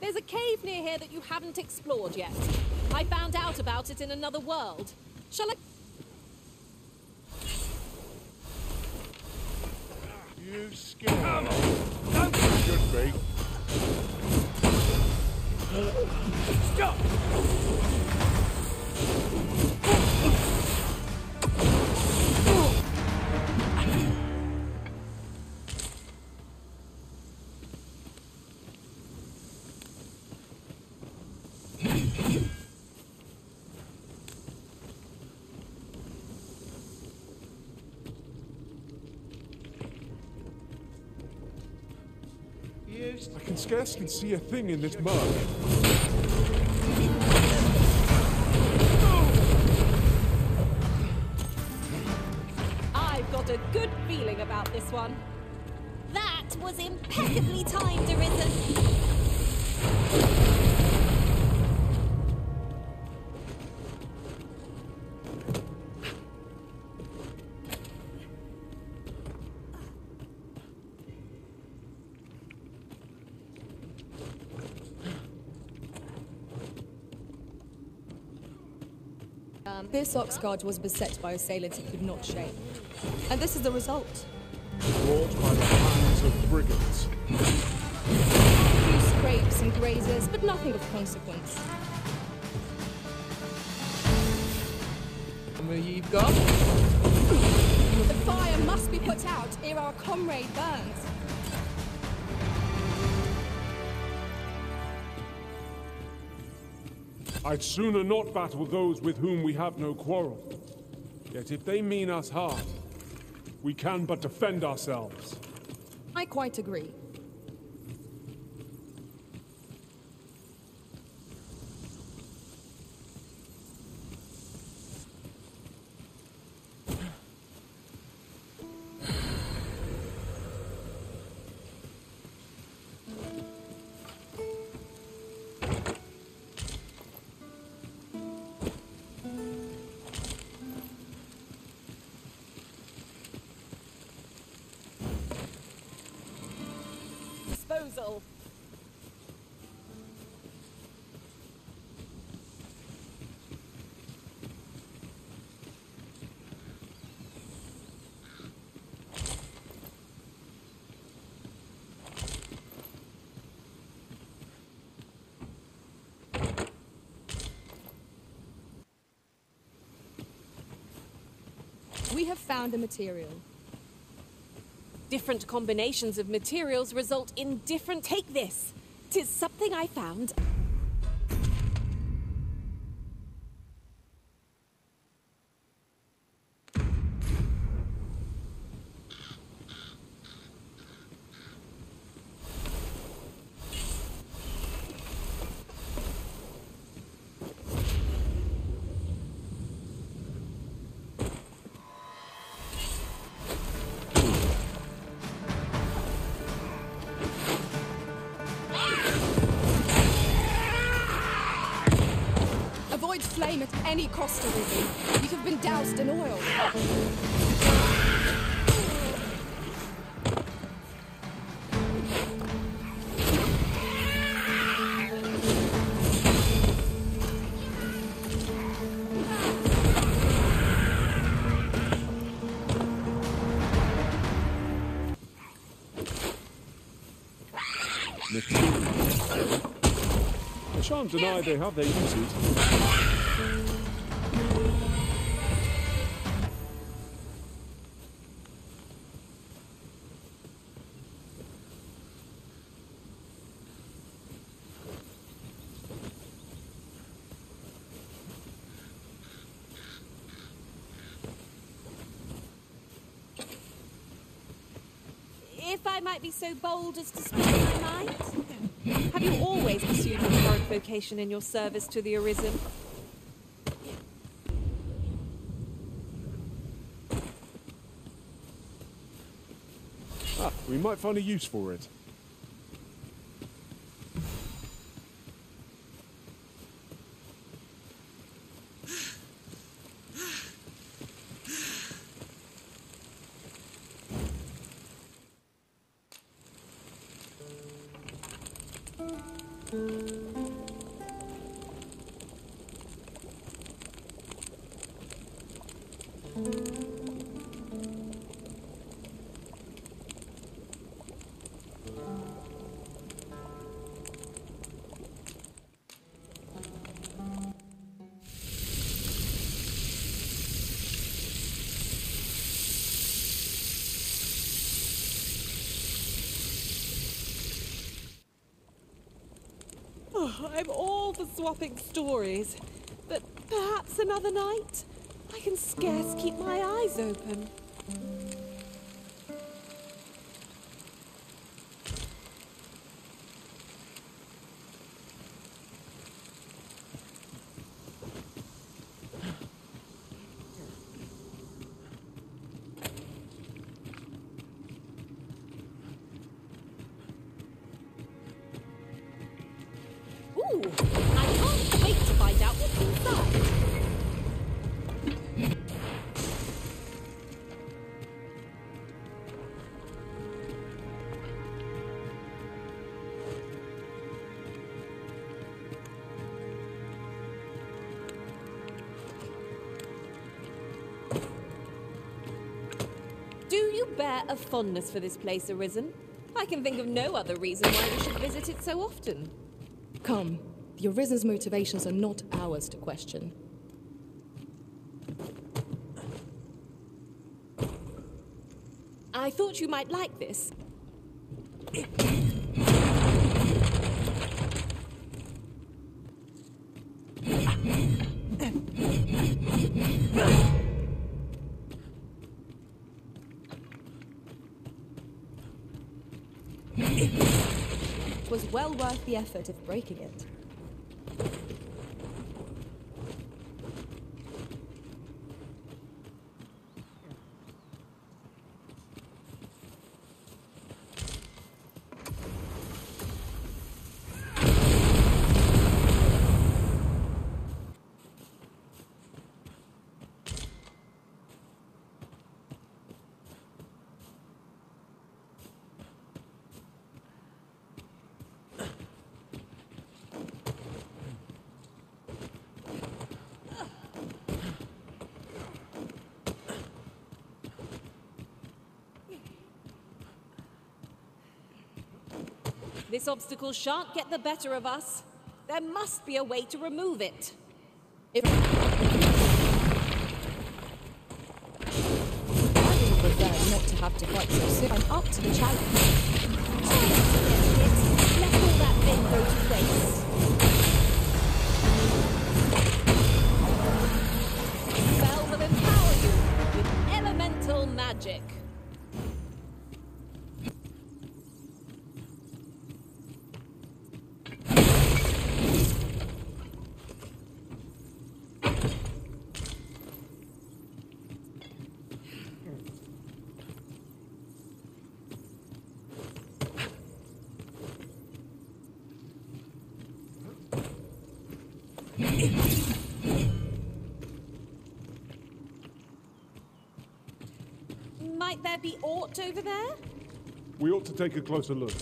There's a cave near here that you haven't explored yet. I found out about it in another world. Shall I... You scared me. Should be. Stop! I can scarcely see a thing in this mud. I've got a good feeling about this one. That was impeccably timed, Arisen. This Oxguard was beset by assailants he could not shake. And this is the result. Brought by the hands of brigands. A few scrapes and grazes, but nothing of consequence. You've got? The fire must be put out ere our comrade burns. I'd sooner not battle those with whom we have no quarrel. Yet if they mean us harm, we can but defend ourselves. I quite agree. Disposal. We have found a material. Different combinations of materials result in different... Take this! 'Tis something I found... Avoid flame at any cost, Arisen. You have been doused in oil. I shan't deny they have their uses. If I might be so bold as to speak my mind, have you always pursued your current vocation in your service to the Arisen? Ah, we might find a use for it. Oh, I'm all for swapping stories, but perhaps another night? I can scarce keep my eyes open. Ooh, I can't wait to find out what's inside. Do you bear a fondness for this place, Arisen? I can think of no other reason why we should visit it so often. Come, the Arisen's motivations are not ours to question. I thought you might like this. It was well worth the effort of breaking it. This obstacle shan't get the better of us. There must be a way to remove it. I would prefer not to have to fight so soon. I'm up to the challenge. Let all that then go to waste. Spell will empower you with elemental magic. Might there be aught over there? We ought to take a closer look.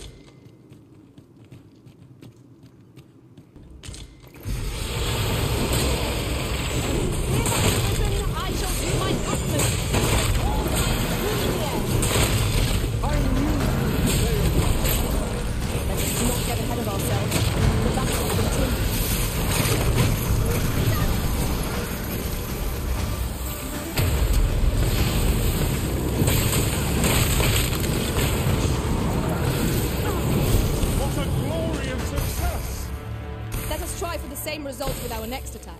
I shall do my utmost. All Let us not get ahead of ourselves. The battle continues. What a glorious success! Let us try for the same result with our next attack.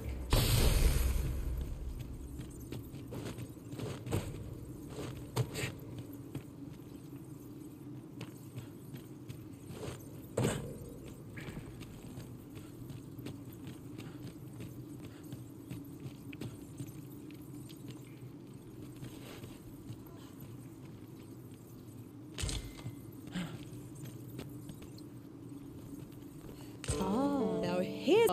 Now here's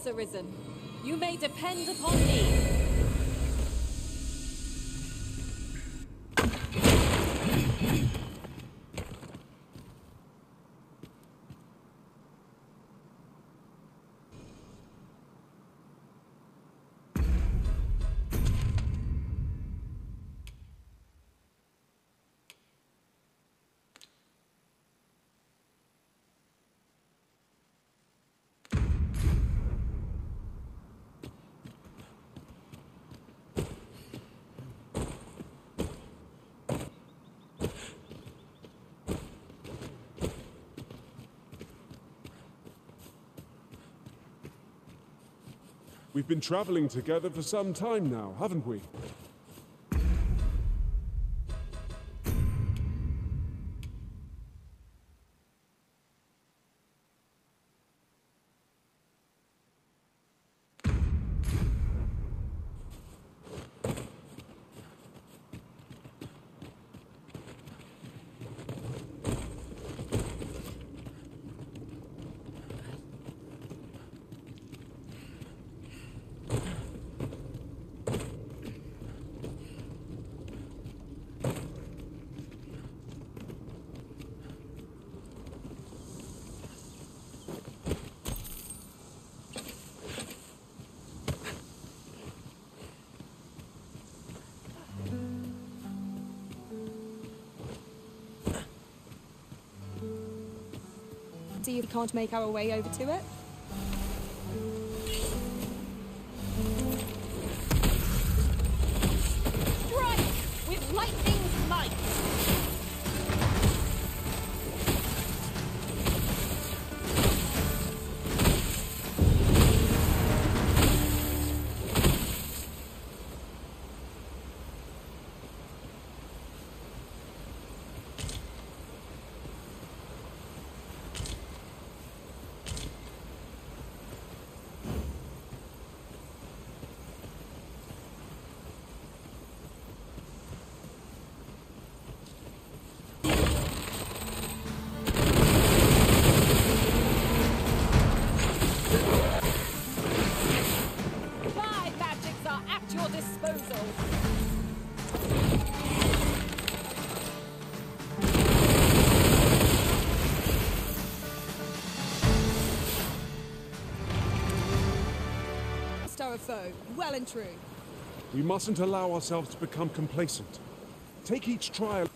arisen. You may depend upon me. We've been traveling together for some time now, haven't we? See if we can't make our way over to it? Strike with lightning's might! My magics are at your disposal. Star of foe, well and true. We mustn't allow ourselves to become complacent. Take each trial.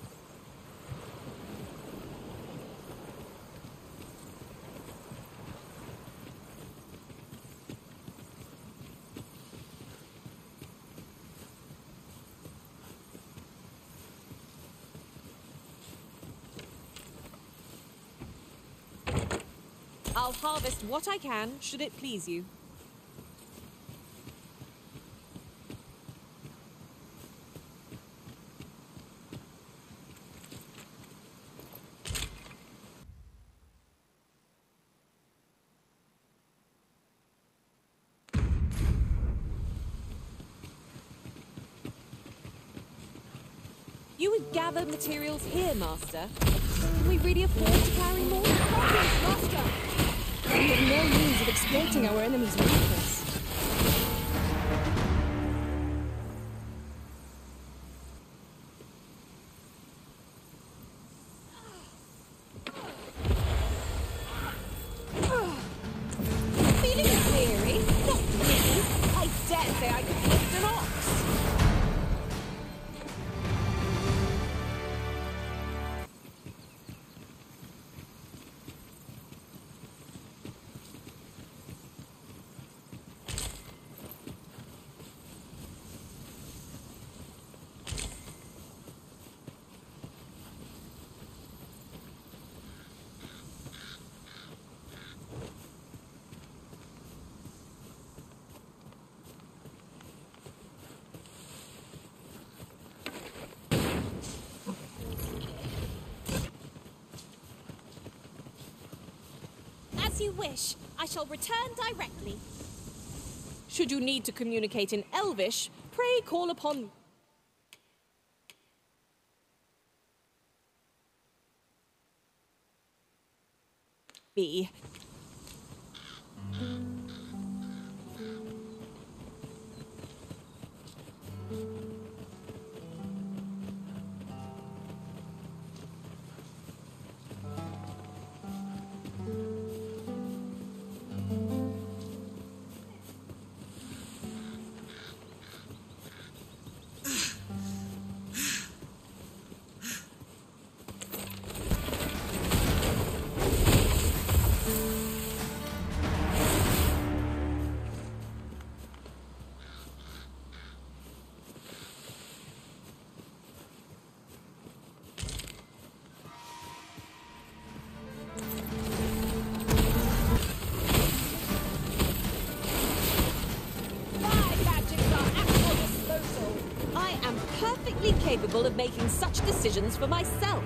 I'll harvest what I can, should it please you. You would gather materials here, Master. Can we really afford to carry more? Master! We have no means of exploiting our enemy's weakness. Feeling weary? Not me. I dare say I could lift an ox. As you wish. I shall return directly. Should you need to communicate in Elvish, pray call upon... me. perfectly capable of making such decisions for myself.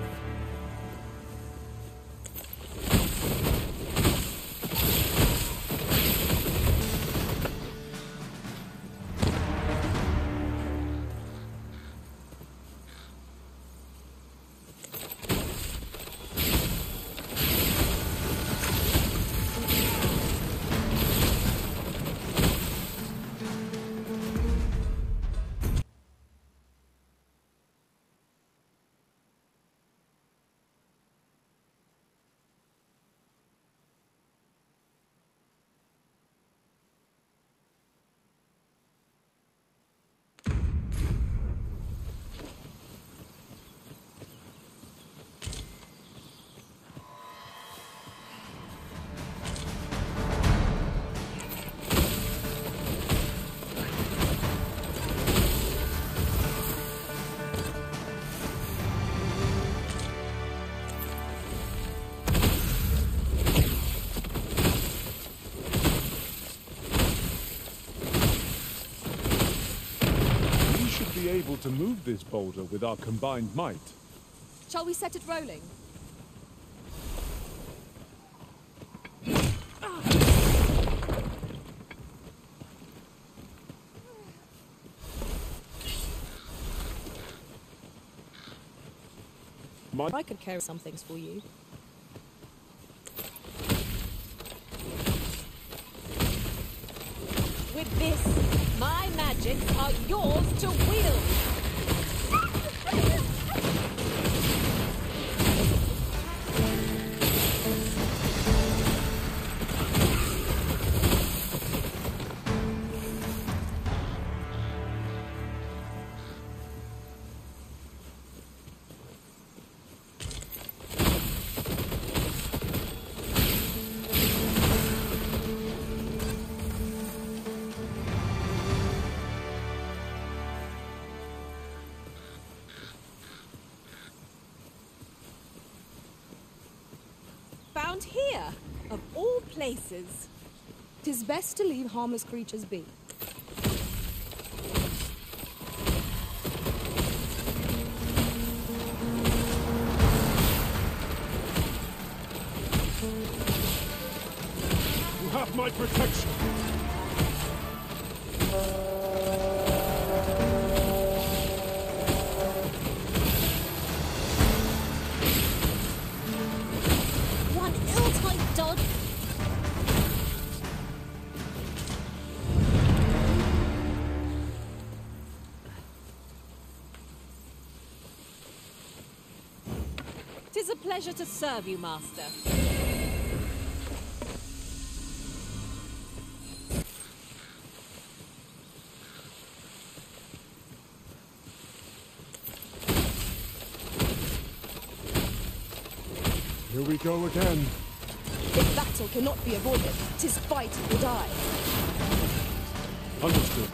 Able to move this boulder with our combined might. Shall we set it rolling? I could carry some things for you. With this, my magics are yours to wield. Found here, of all places. 'Tis best to leave harmless creatures be. You have my protection. One ill-timed dog. Tis a pleasure to serve you, Master. Here we go again. If battle cannot be avoided, 'tis fight or die. Understood.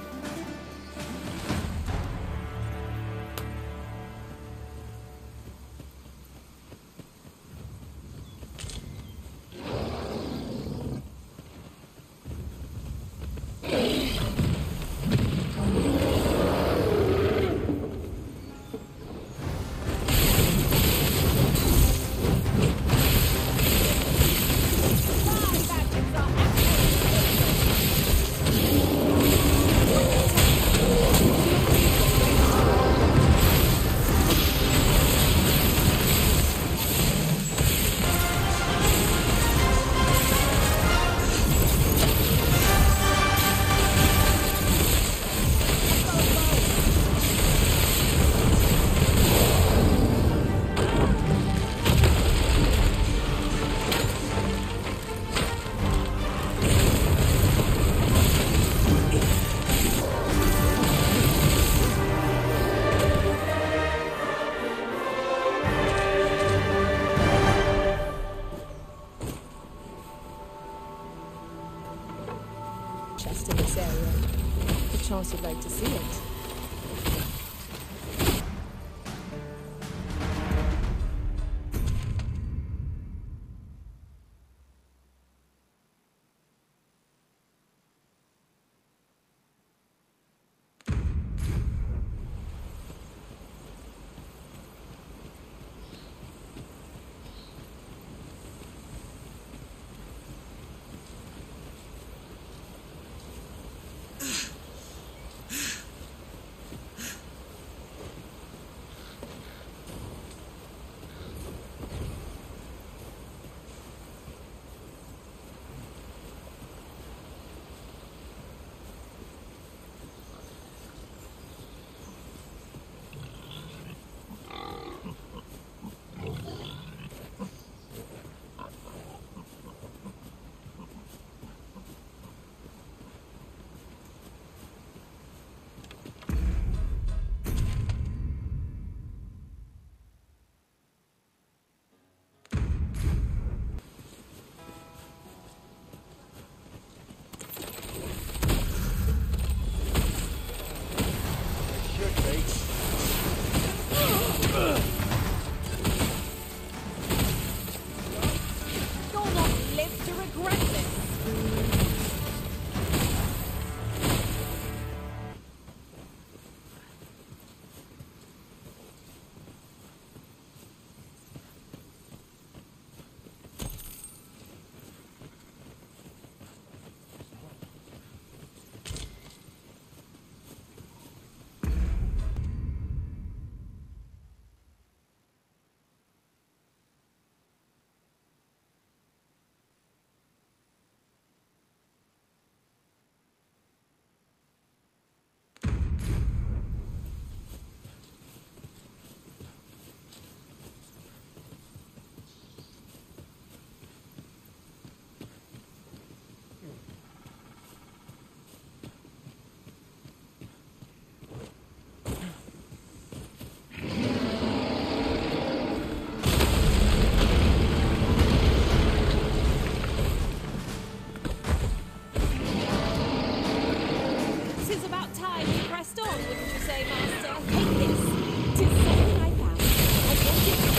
Chest in this area. The chance you'd like to see it. about time we pressed on, wouldn't you say, Master? Take this. 'Tis something I found. I wanted to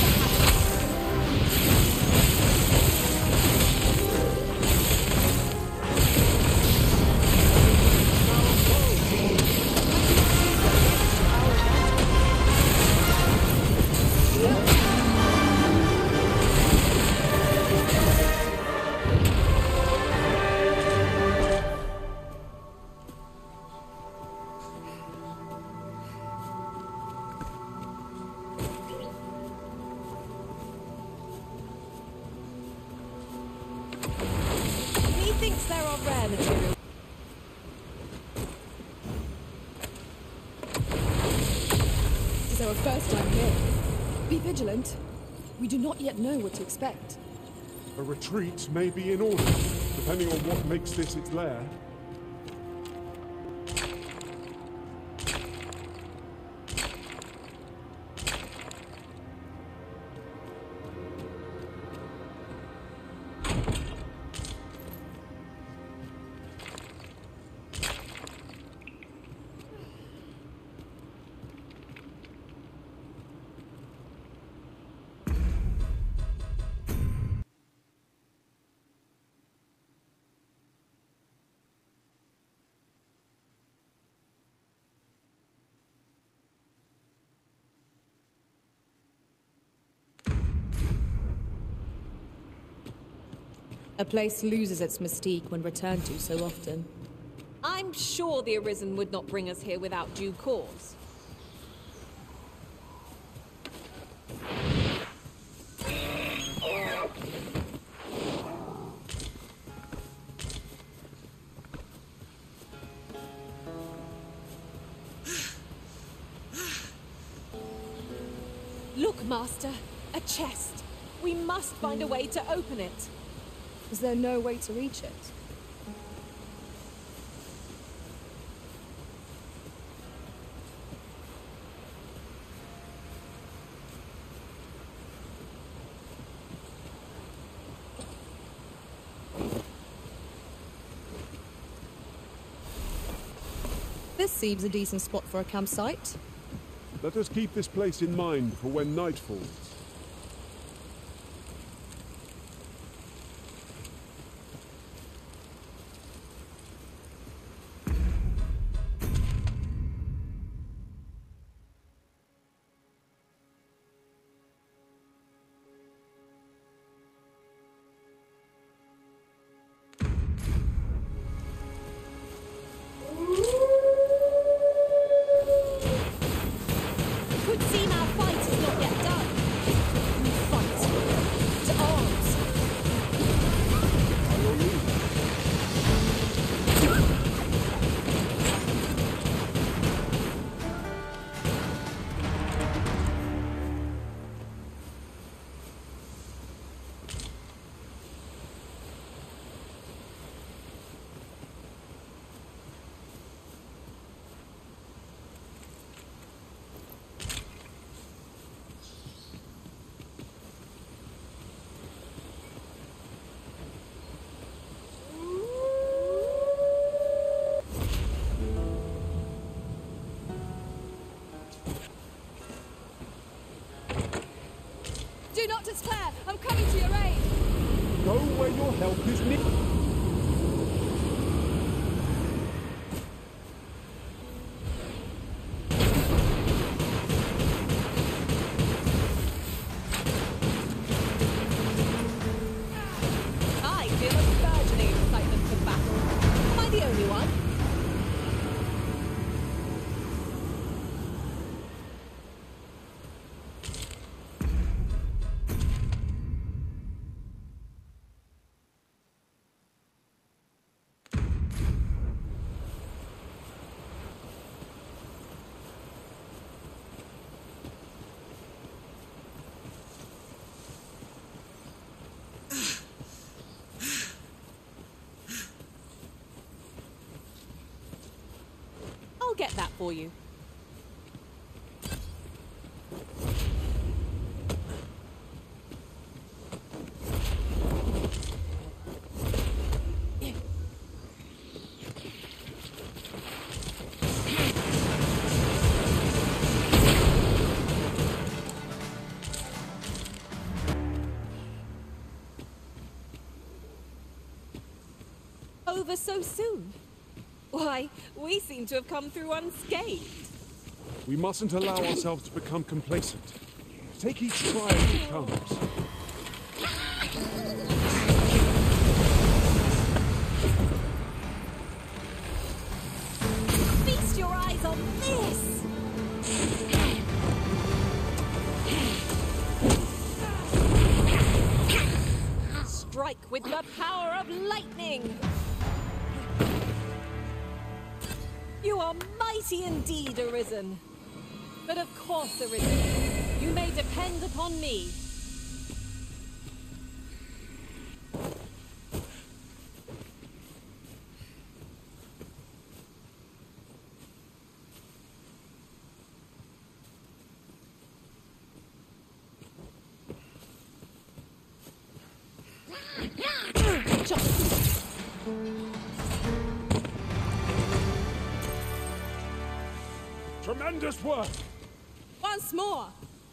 Methinks there are rare materials. It is our first time here. Be vigilant. We do not yet know what to expect. A retreat may be in order, depending on what makes this its lair. A place loses its mystique when returned to so often. I'm sure the Arisen would not bring us here without due cause. Look, Master, a chest. We must find a way to open it. Is there no way to reach it? This seems a decent spot for a campsite. Let us keep this place in mind for when night falls. Could seem our fight is not yet done. We fight. To arms. By your leave. Do not despair! I'm coming to your aid! Go where your help is needed. I feel a burgeoning excitement for battle. Am I the only one? I'll get that for you. over so soon? Why, we seem to have come through unscathed. We mustn't allow ourselves to become complacent. Take each trial as it comes. Feast your eyes on this! Strike with the power of lightning! You are mighty indeed, Arisen. But of course, Arisen, you may depend upon me. Tremendous work! Once more!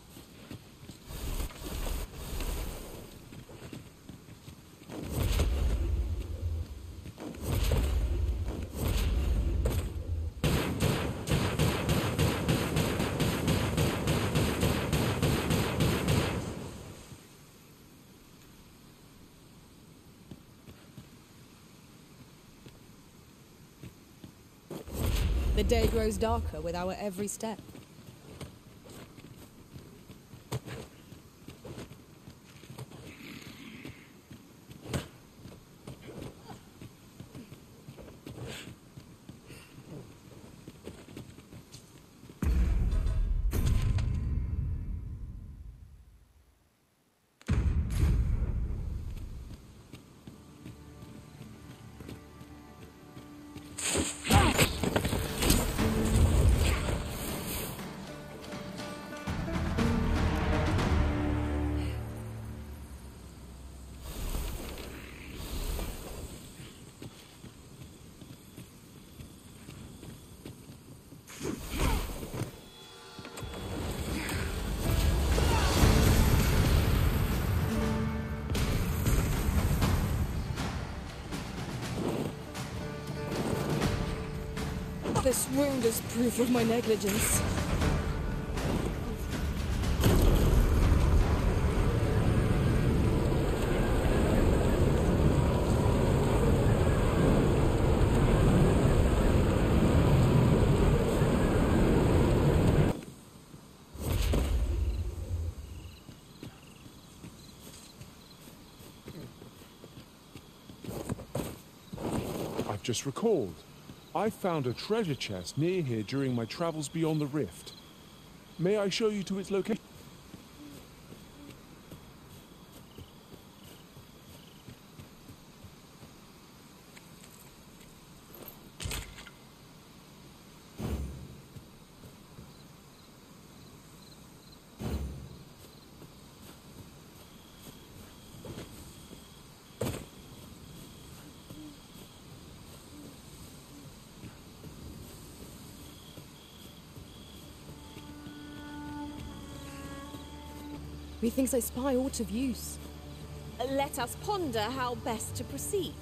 The day grows darker with our every step. This wound is proof of my negligence. I've just recalled. I found a treasure chest near here during my travels beyond the rift. May I show you to its location? Methinks I spy aught of use. Let us ponder how best to proceed.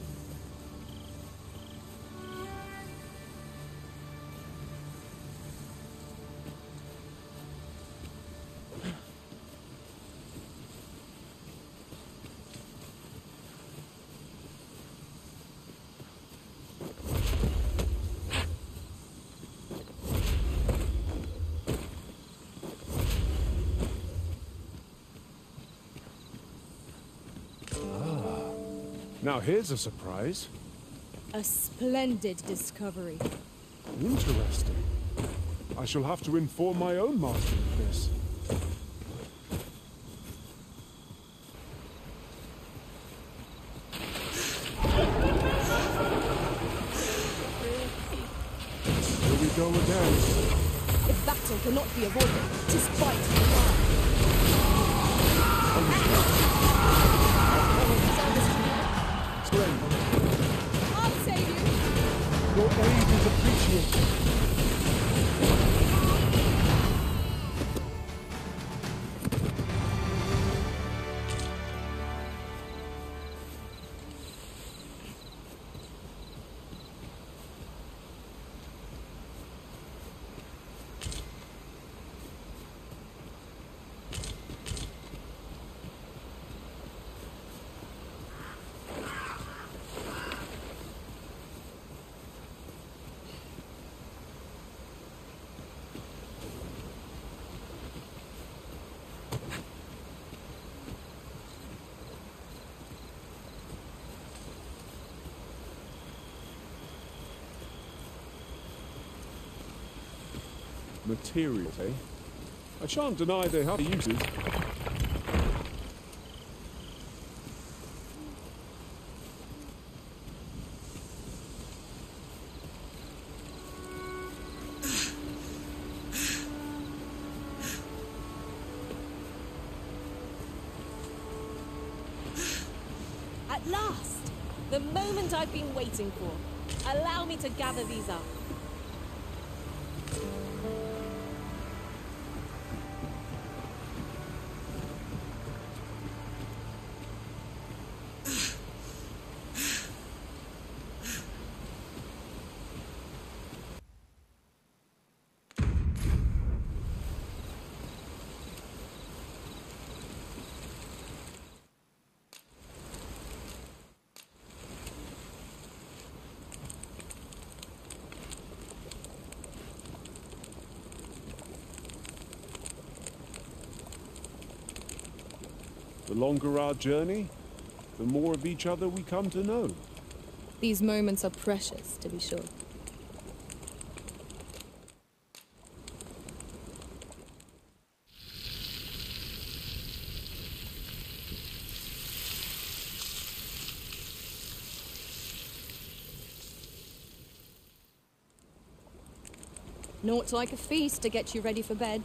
Now here's a surprise. A splendid discovery. Interesting. I shall have to inform my own master of this. Here we go again. If battle cannot be avoided, 'tis fight for life. I'll save you. Your aid is appreciated. Material, eh? I shan't deny they have uses. At last! The moment I've been waiting for. Allow me to gather these up. The longer our journey, the more of each other we come to know. These moments are precious, to be sure. Naught like a feast to get you ready for bed.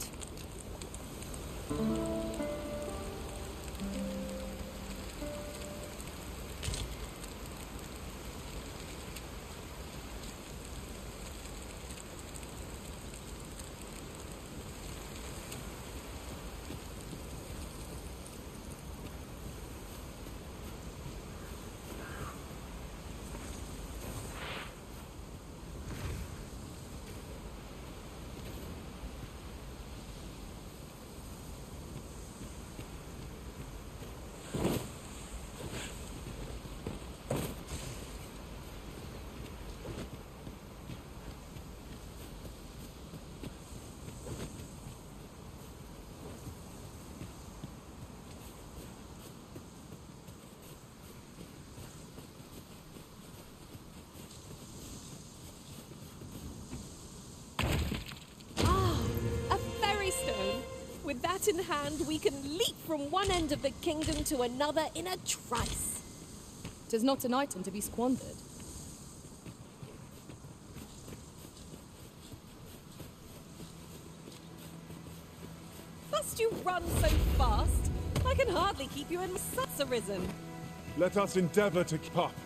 With that in hand, we can leap from one end of the kingdom to another in a trice. 'Tis not an item to be squandered. Must you run so fast? I can hardly keep you in my suts arisen. Let us endeavor to keep up.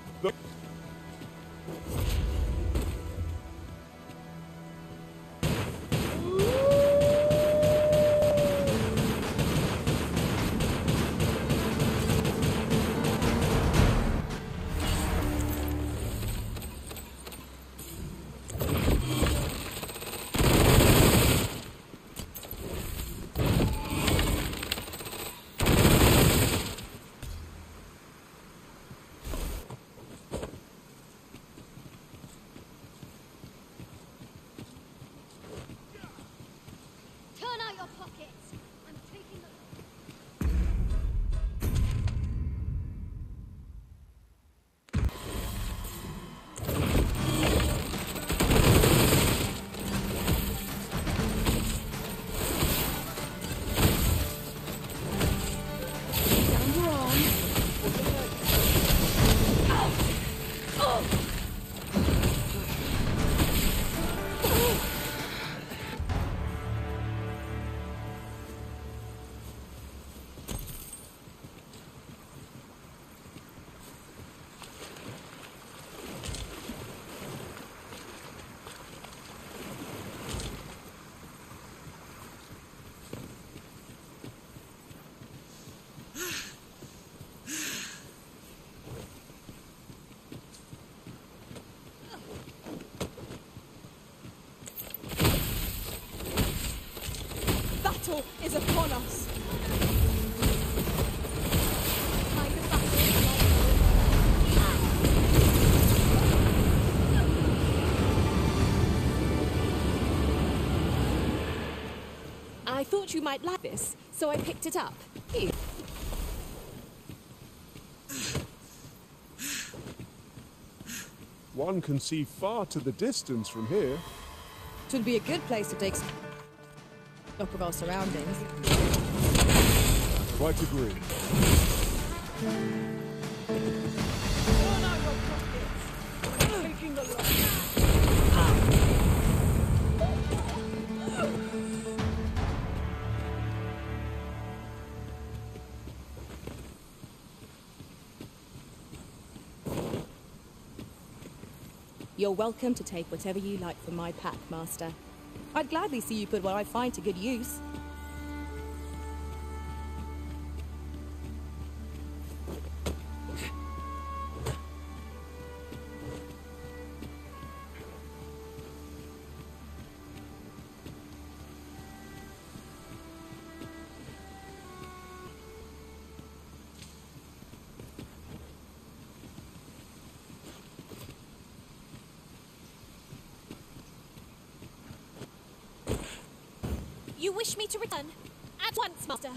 Is upon us. I thought you might like this, so I picked it up. Here. One can see far to the distance from here. Should be a good place to take... Shock of our surroundings. Quite agree. Taking the line. You're welcome to take whatever you like from my pack, Master. I'd gladly see you put what I find to good use. You wish me to return? At once, Master.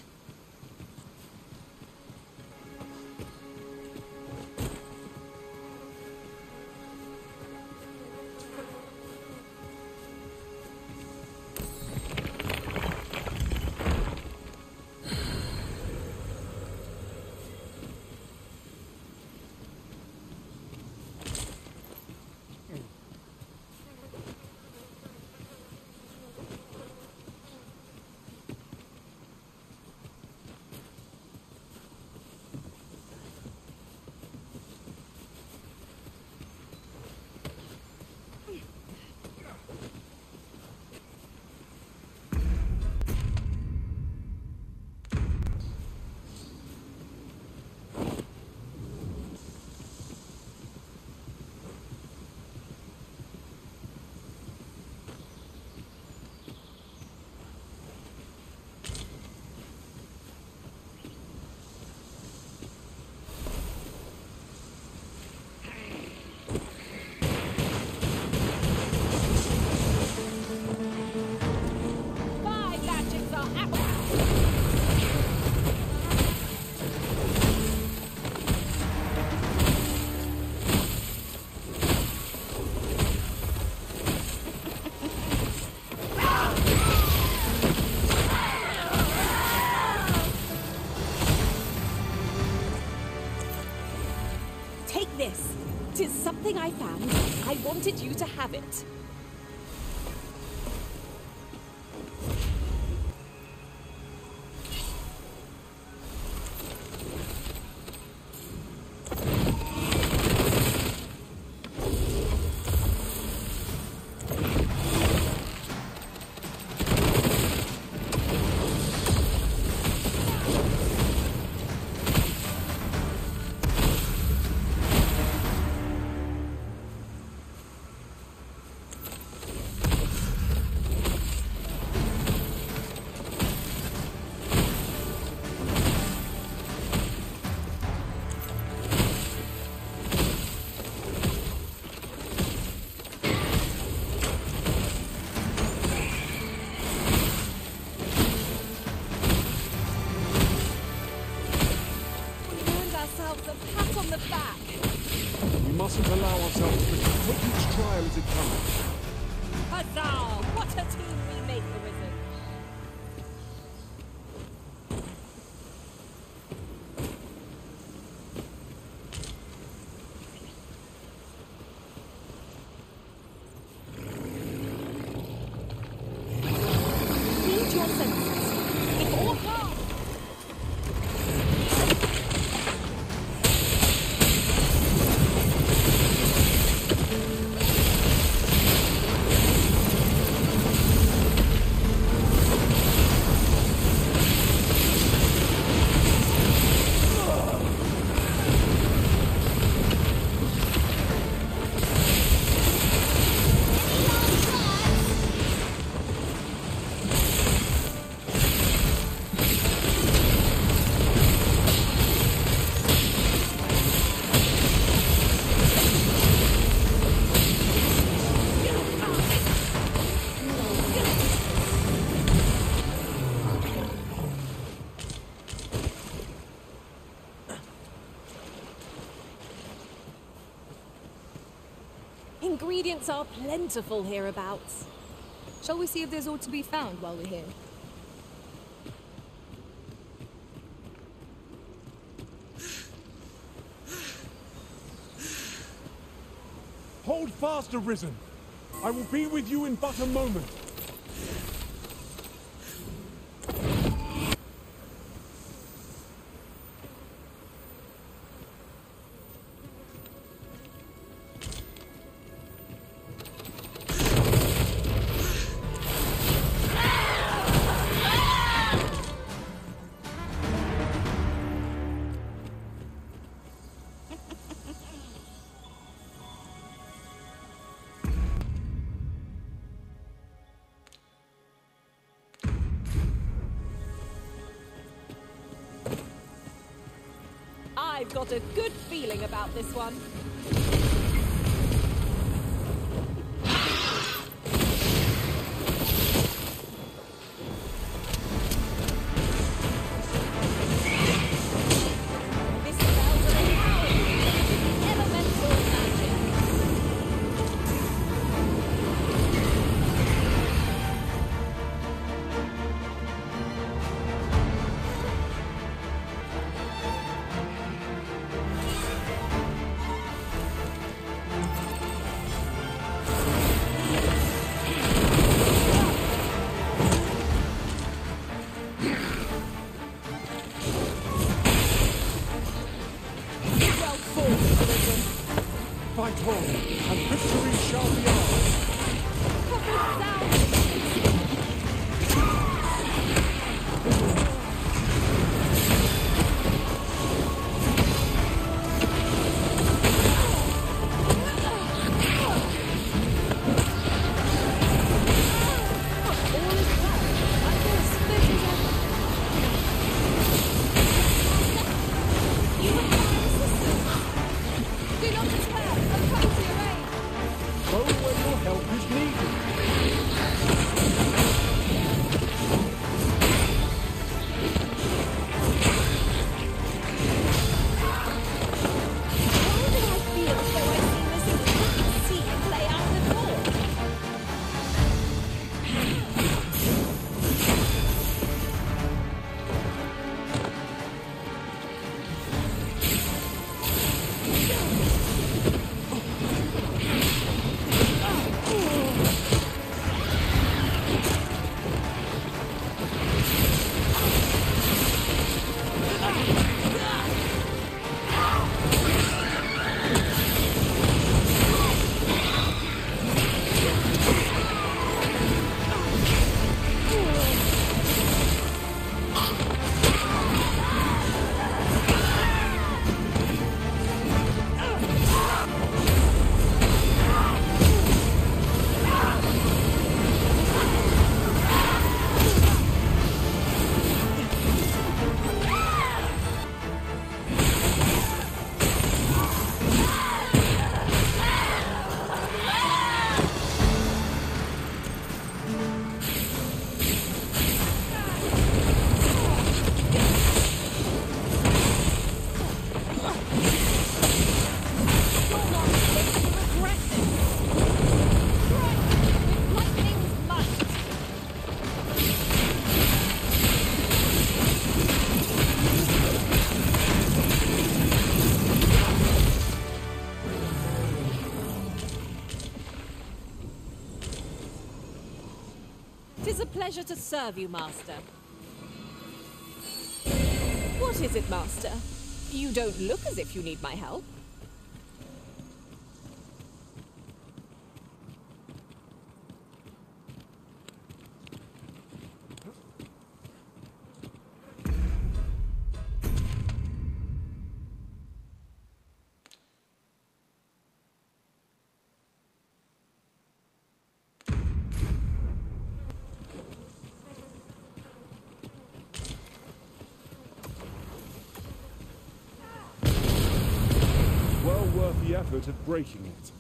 This. 'Tis something I found. I wanted you to have it. Mustn't allow ourselves to take each trial as it comes. Huzzah! What a team we make, Arisen! Need your senses. Before God! Ingredients are plentiful hereabouts. Shall we see if there's aught to be found while we're here? fast, Arisen. I will be with you in but a moment. I've got a good feeling about this one. This spell's an empowering elemental magic. Fight on, and victory shall be ours. Go where your help is needed. Tis a pleasure to serve you, Master. What is it, Master? You don't look as if you need my help. Well worth the effort of breaking it.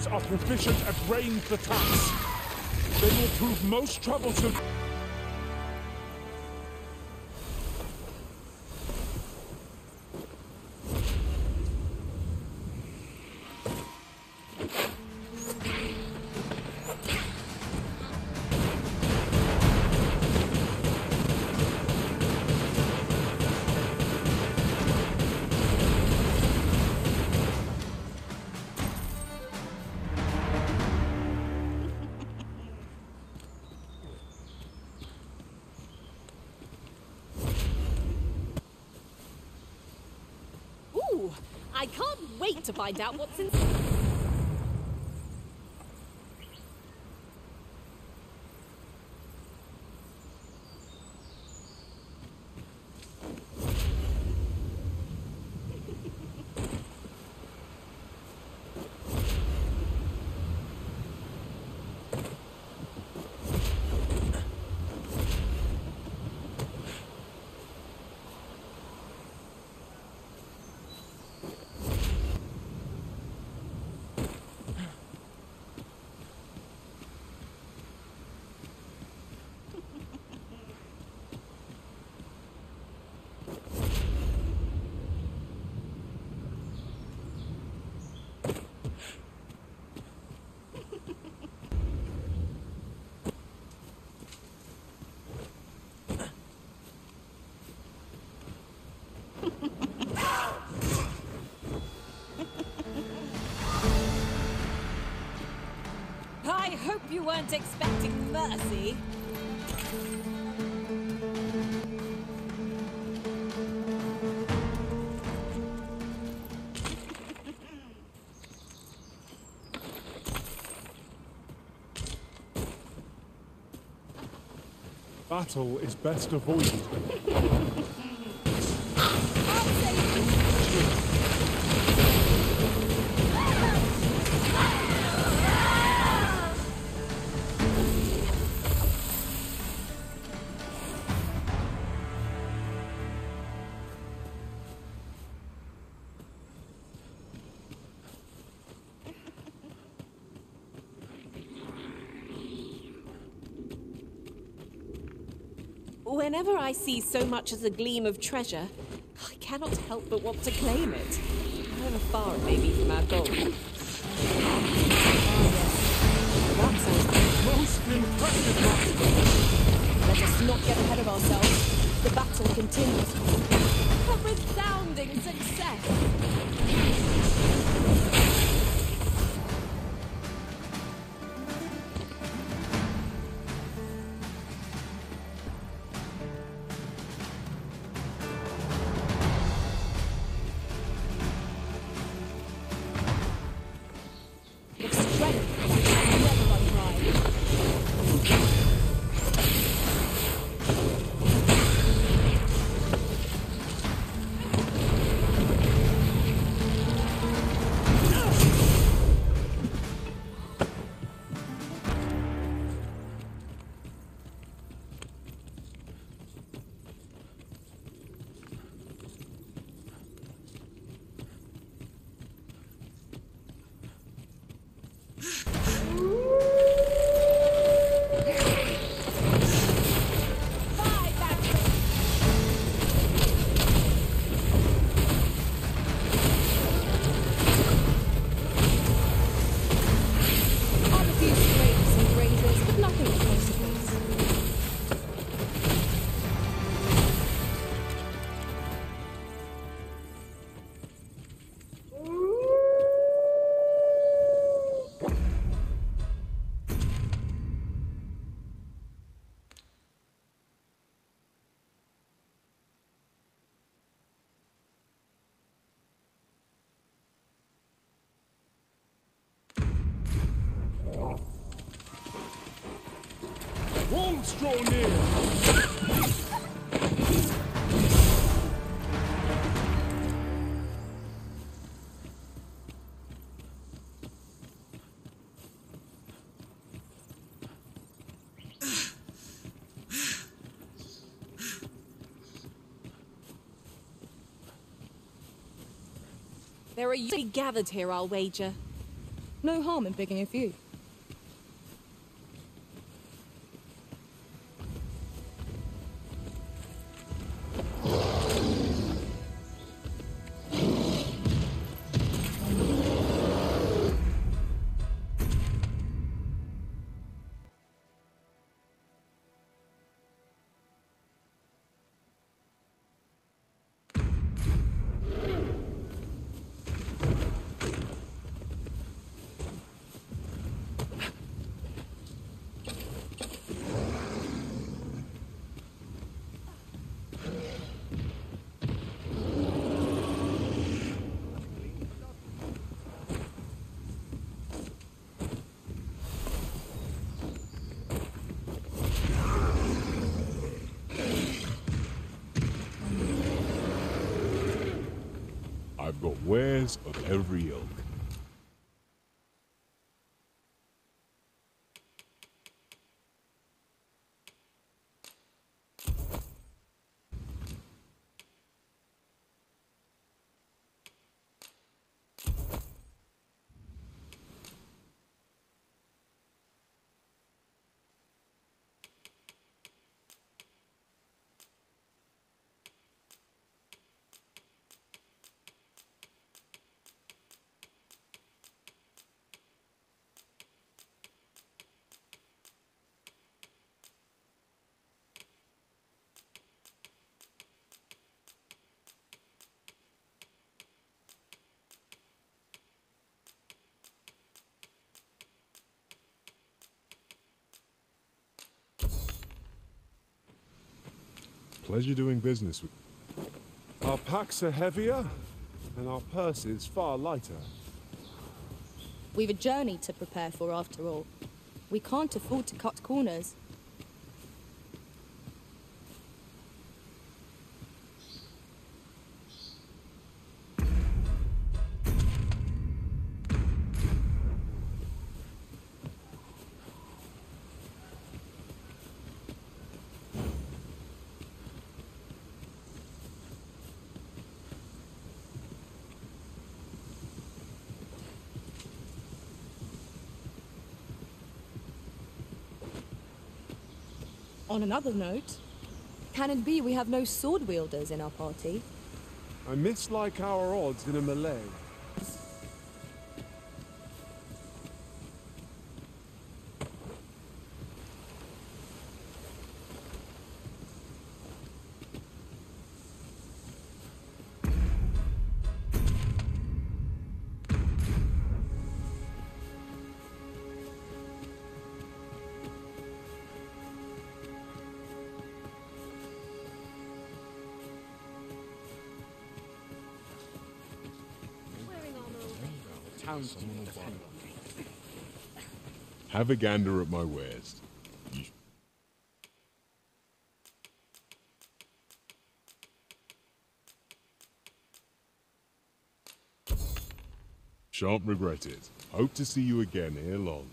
stones are proficient at ranged attacks. They will prove most troublesome. I can't wait to find out what's in... I hope you weren't expecting mercy. Battle is best avoided. Whenever I see so much as a gleam of treasure, I cannot help but want to claim it, however far it may be from our goal. That sounds most impressive, Master. Let us not get ahead of ourselves. The battle continues. A resounding success! Wolves draw near! There are usually gathered here, I'll wager. No harm in picking a few. I've got wares of every ilk. Pleasure doing business with you. Our packs are heavier, and our purses far lighter. We've a journey to prepare for after all. We can't afford to cut corners. On another note, can it be we have no sword wielders in our party? I mislike our odds in a melee. Have a gander at my wares. Shan't regret it. Hope to see you again ere long.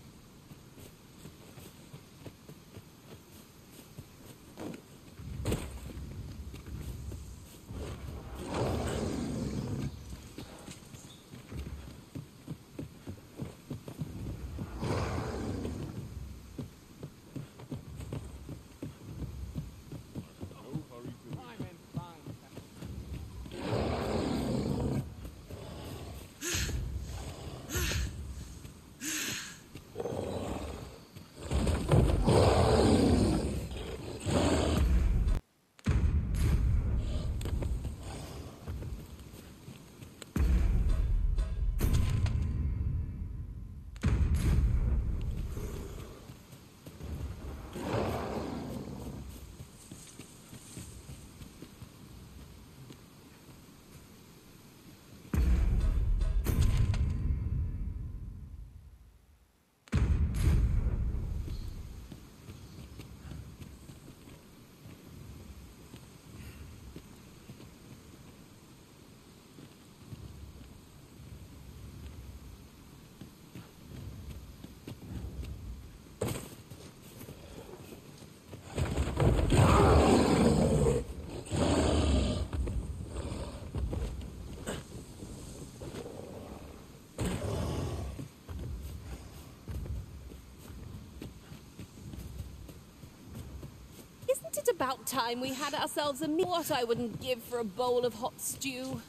Isn't it about time we had ourselves a meal? What I wouldn't give for a bowl of hot stew.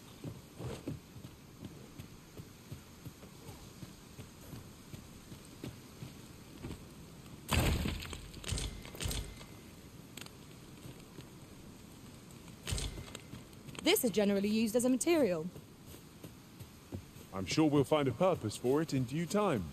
This is generally used as a material. I'm sure we'll find a purpose for it in due time.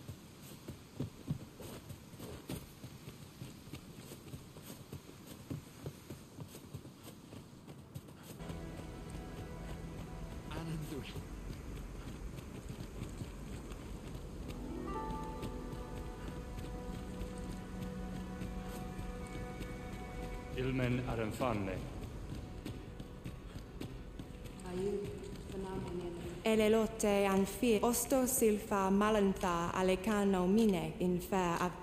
Ilmen Arenfanne. Elelote anfi osto silfa malantha alecano mine in fair av.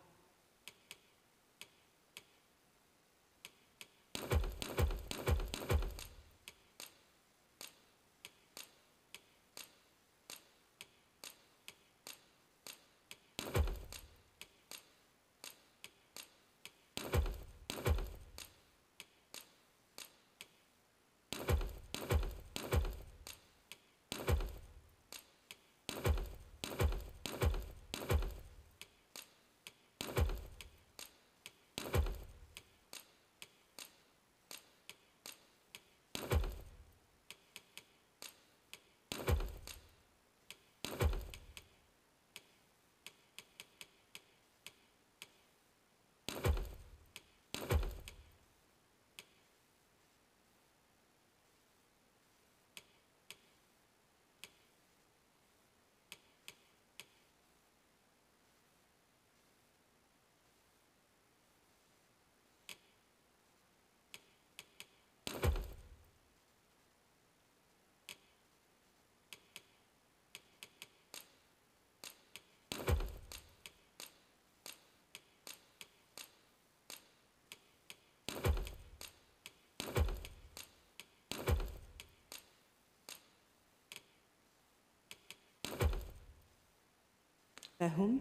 Whom?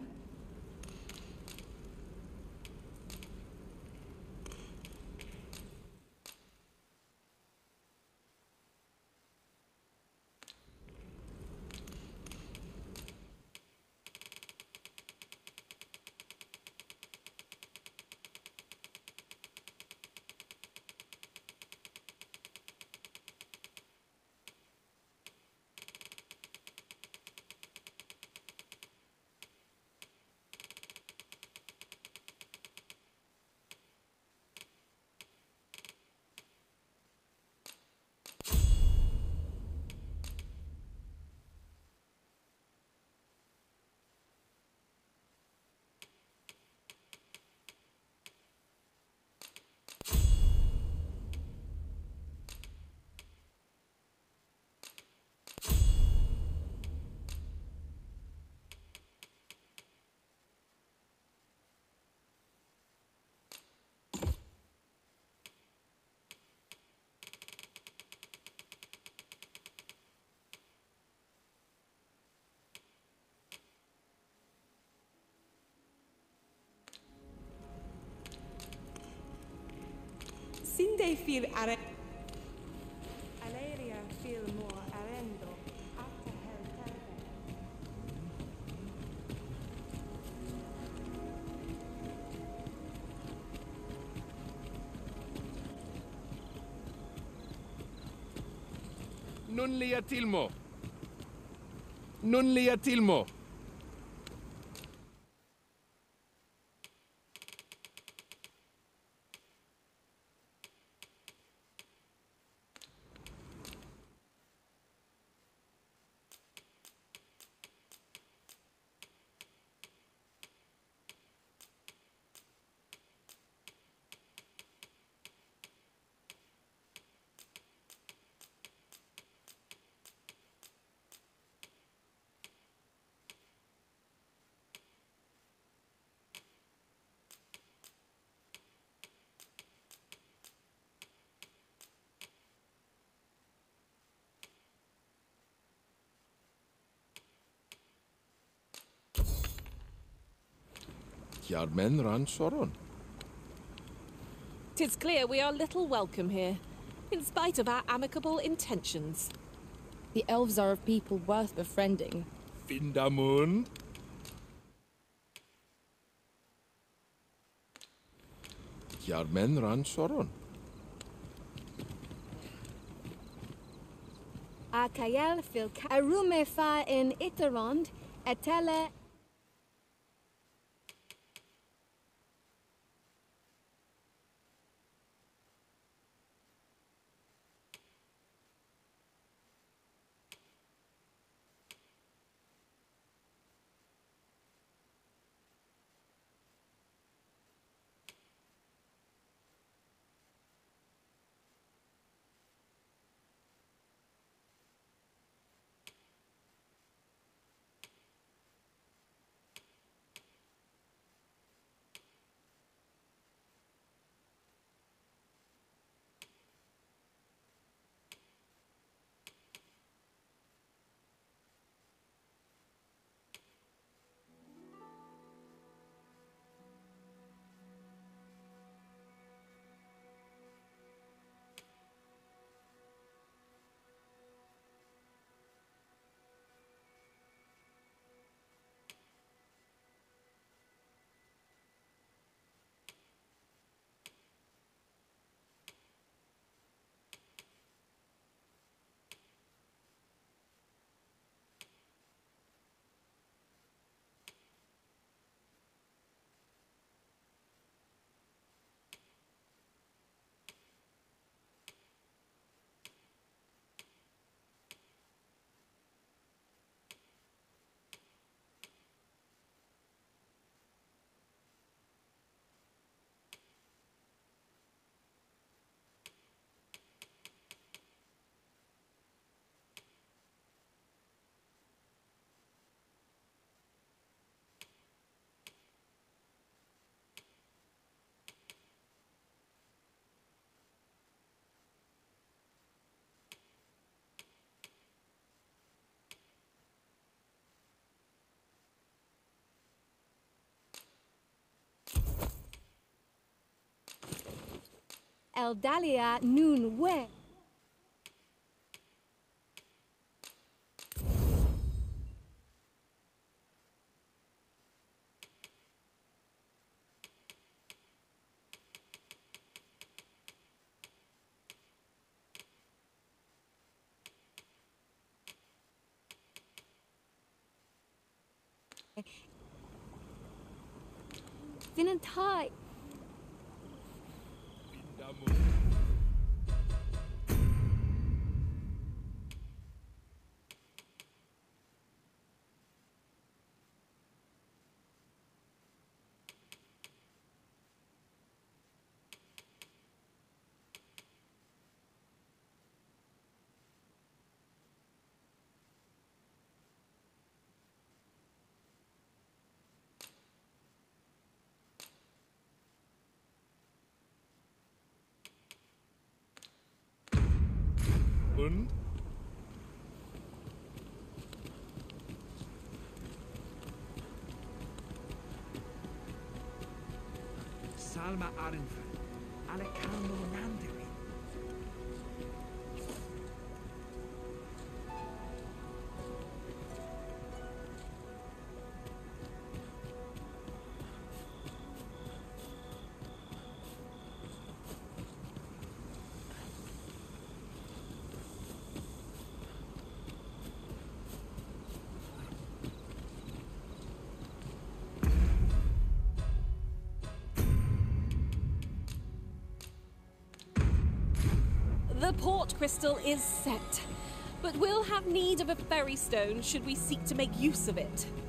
Sinde fil are Aleria fil more arendo after hell terve. Non lia tilmo. Non lia tilmo. Jarmen ran soron. 'Tis clear we are little welcome here, in spite of our amicable intentions. The elves are a people worth befriending. Vindamund. Jarmen ran soron. Akael fil Arume fa in Iterond, etele. Eldalia nun we. Vinantai. Und? Salma Arinfa, Alekano Nandiri. The port crystal is set, but we'll have need of a ferry stone should we seek to make use of it.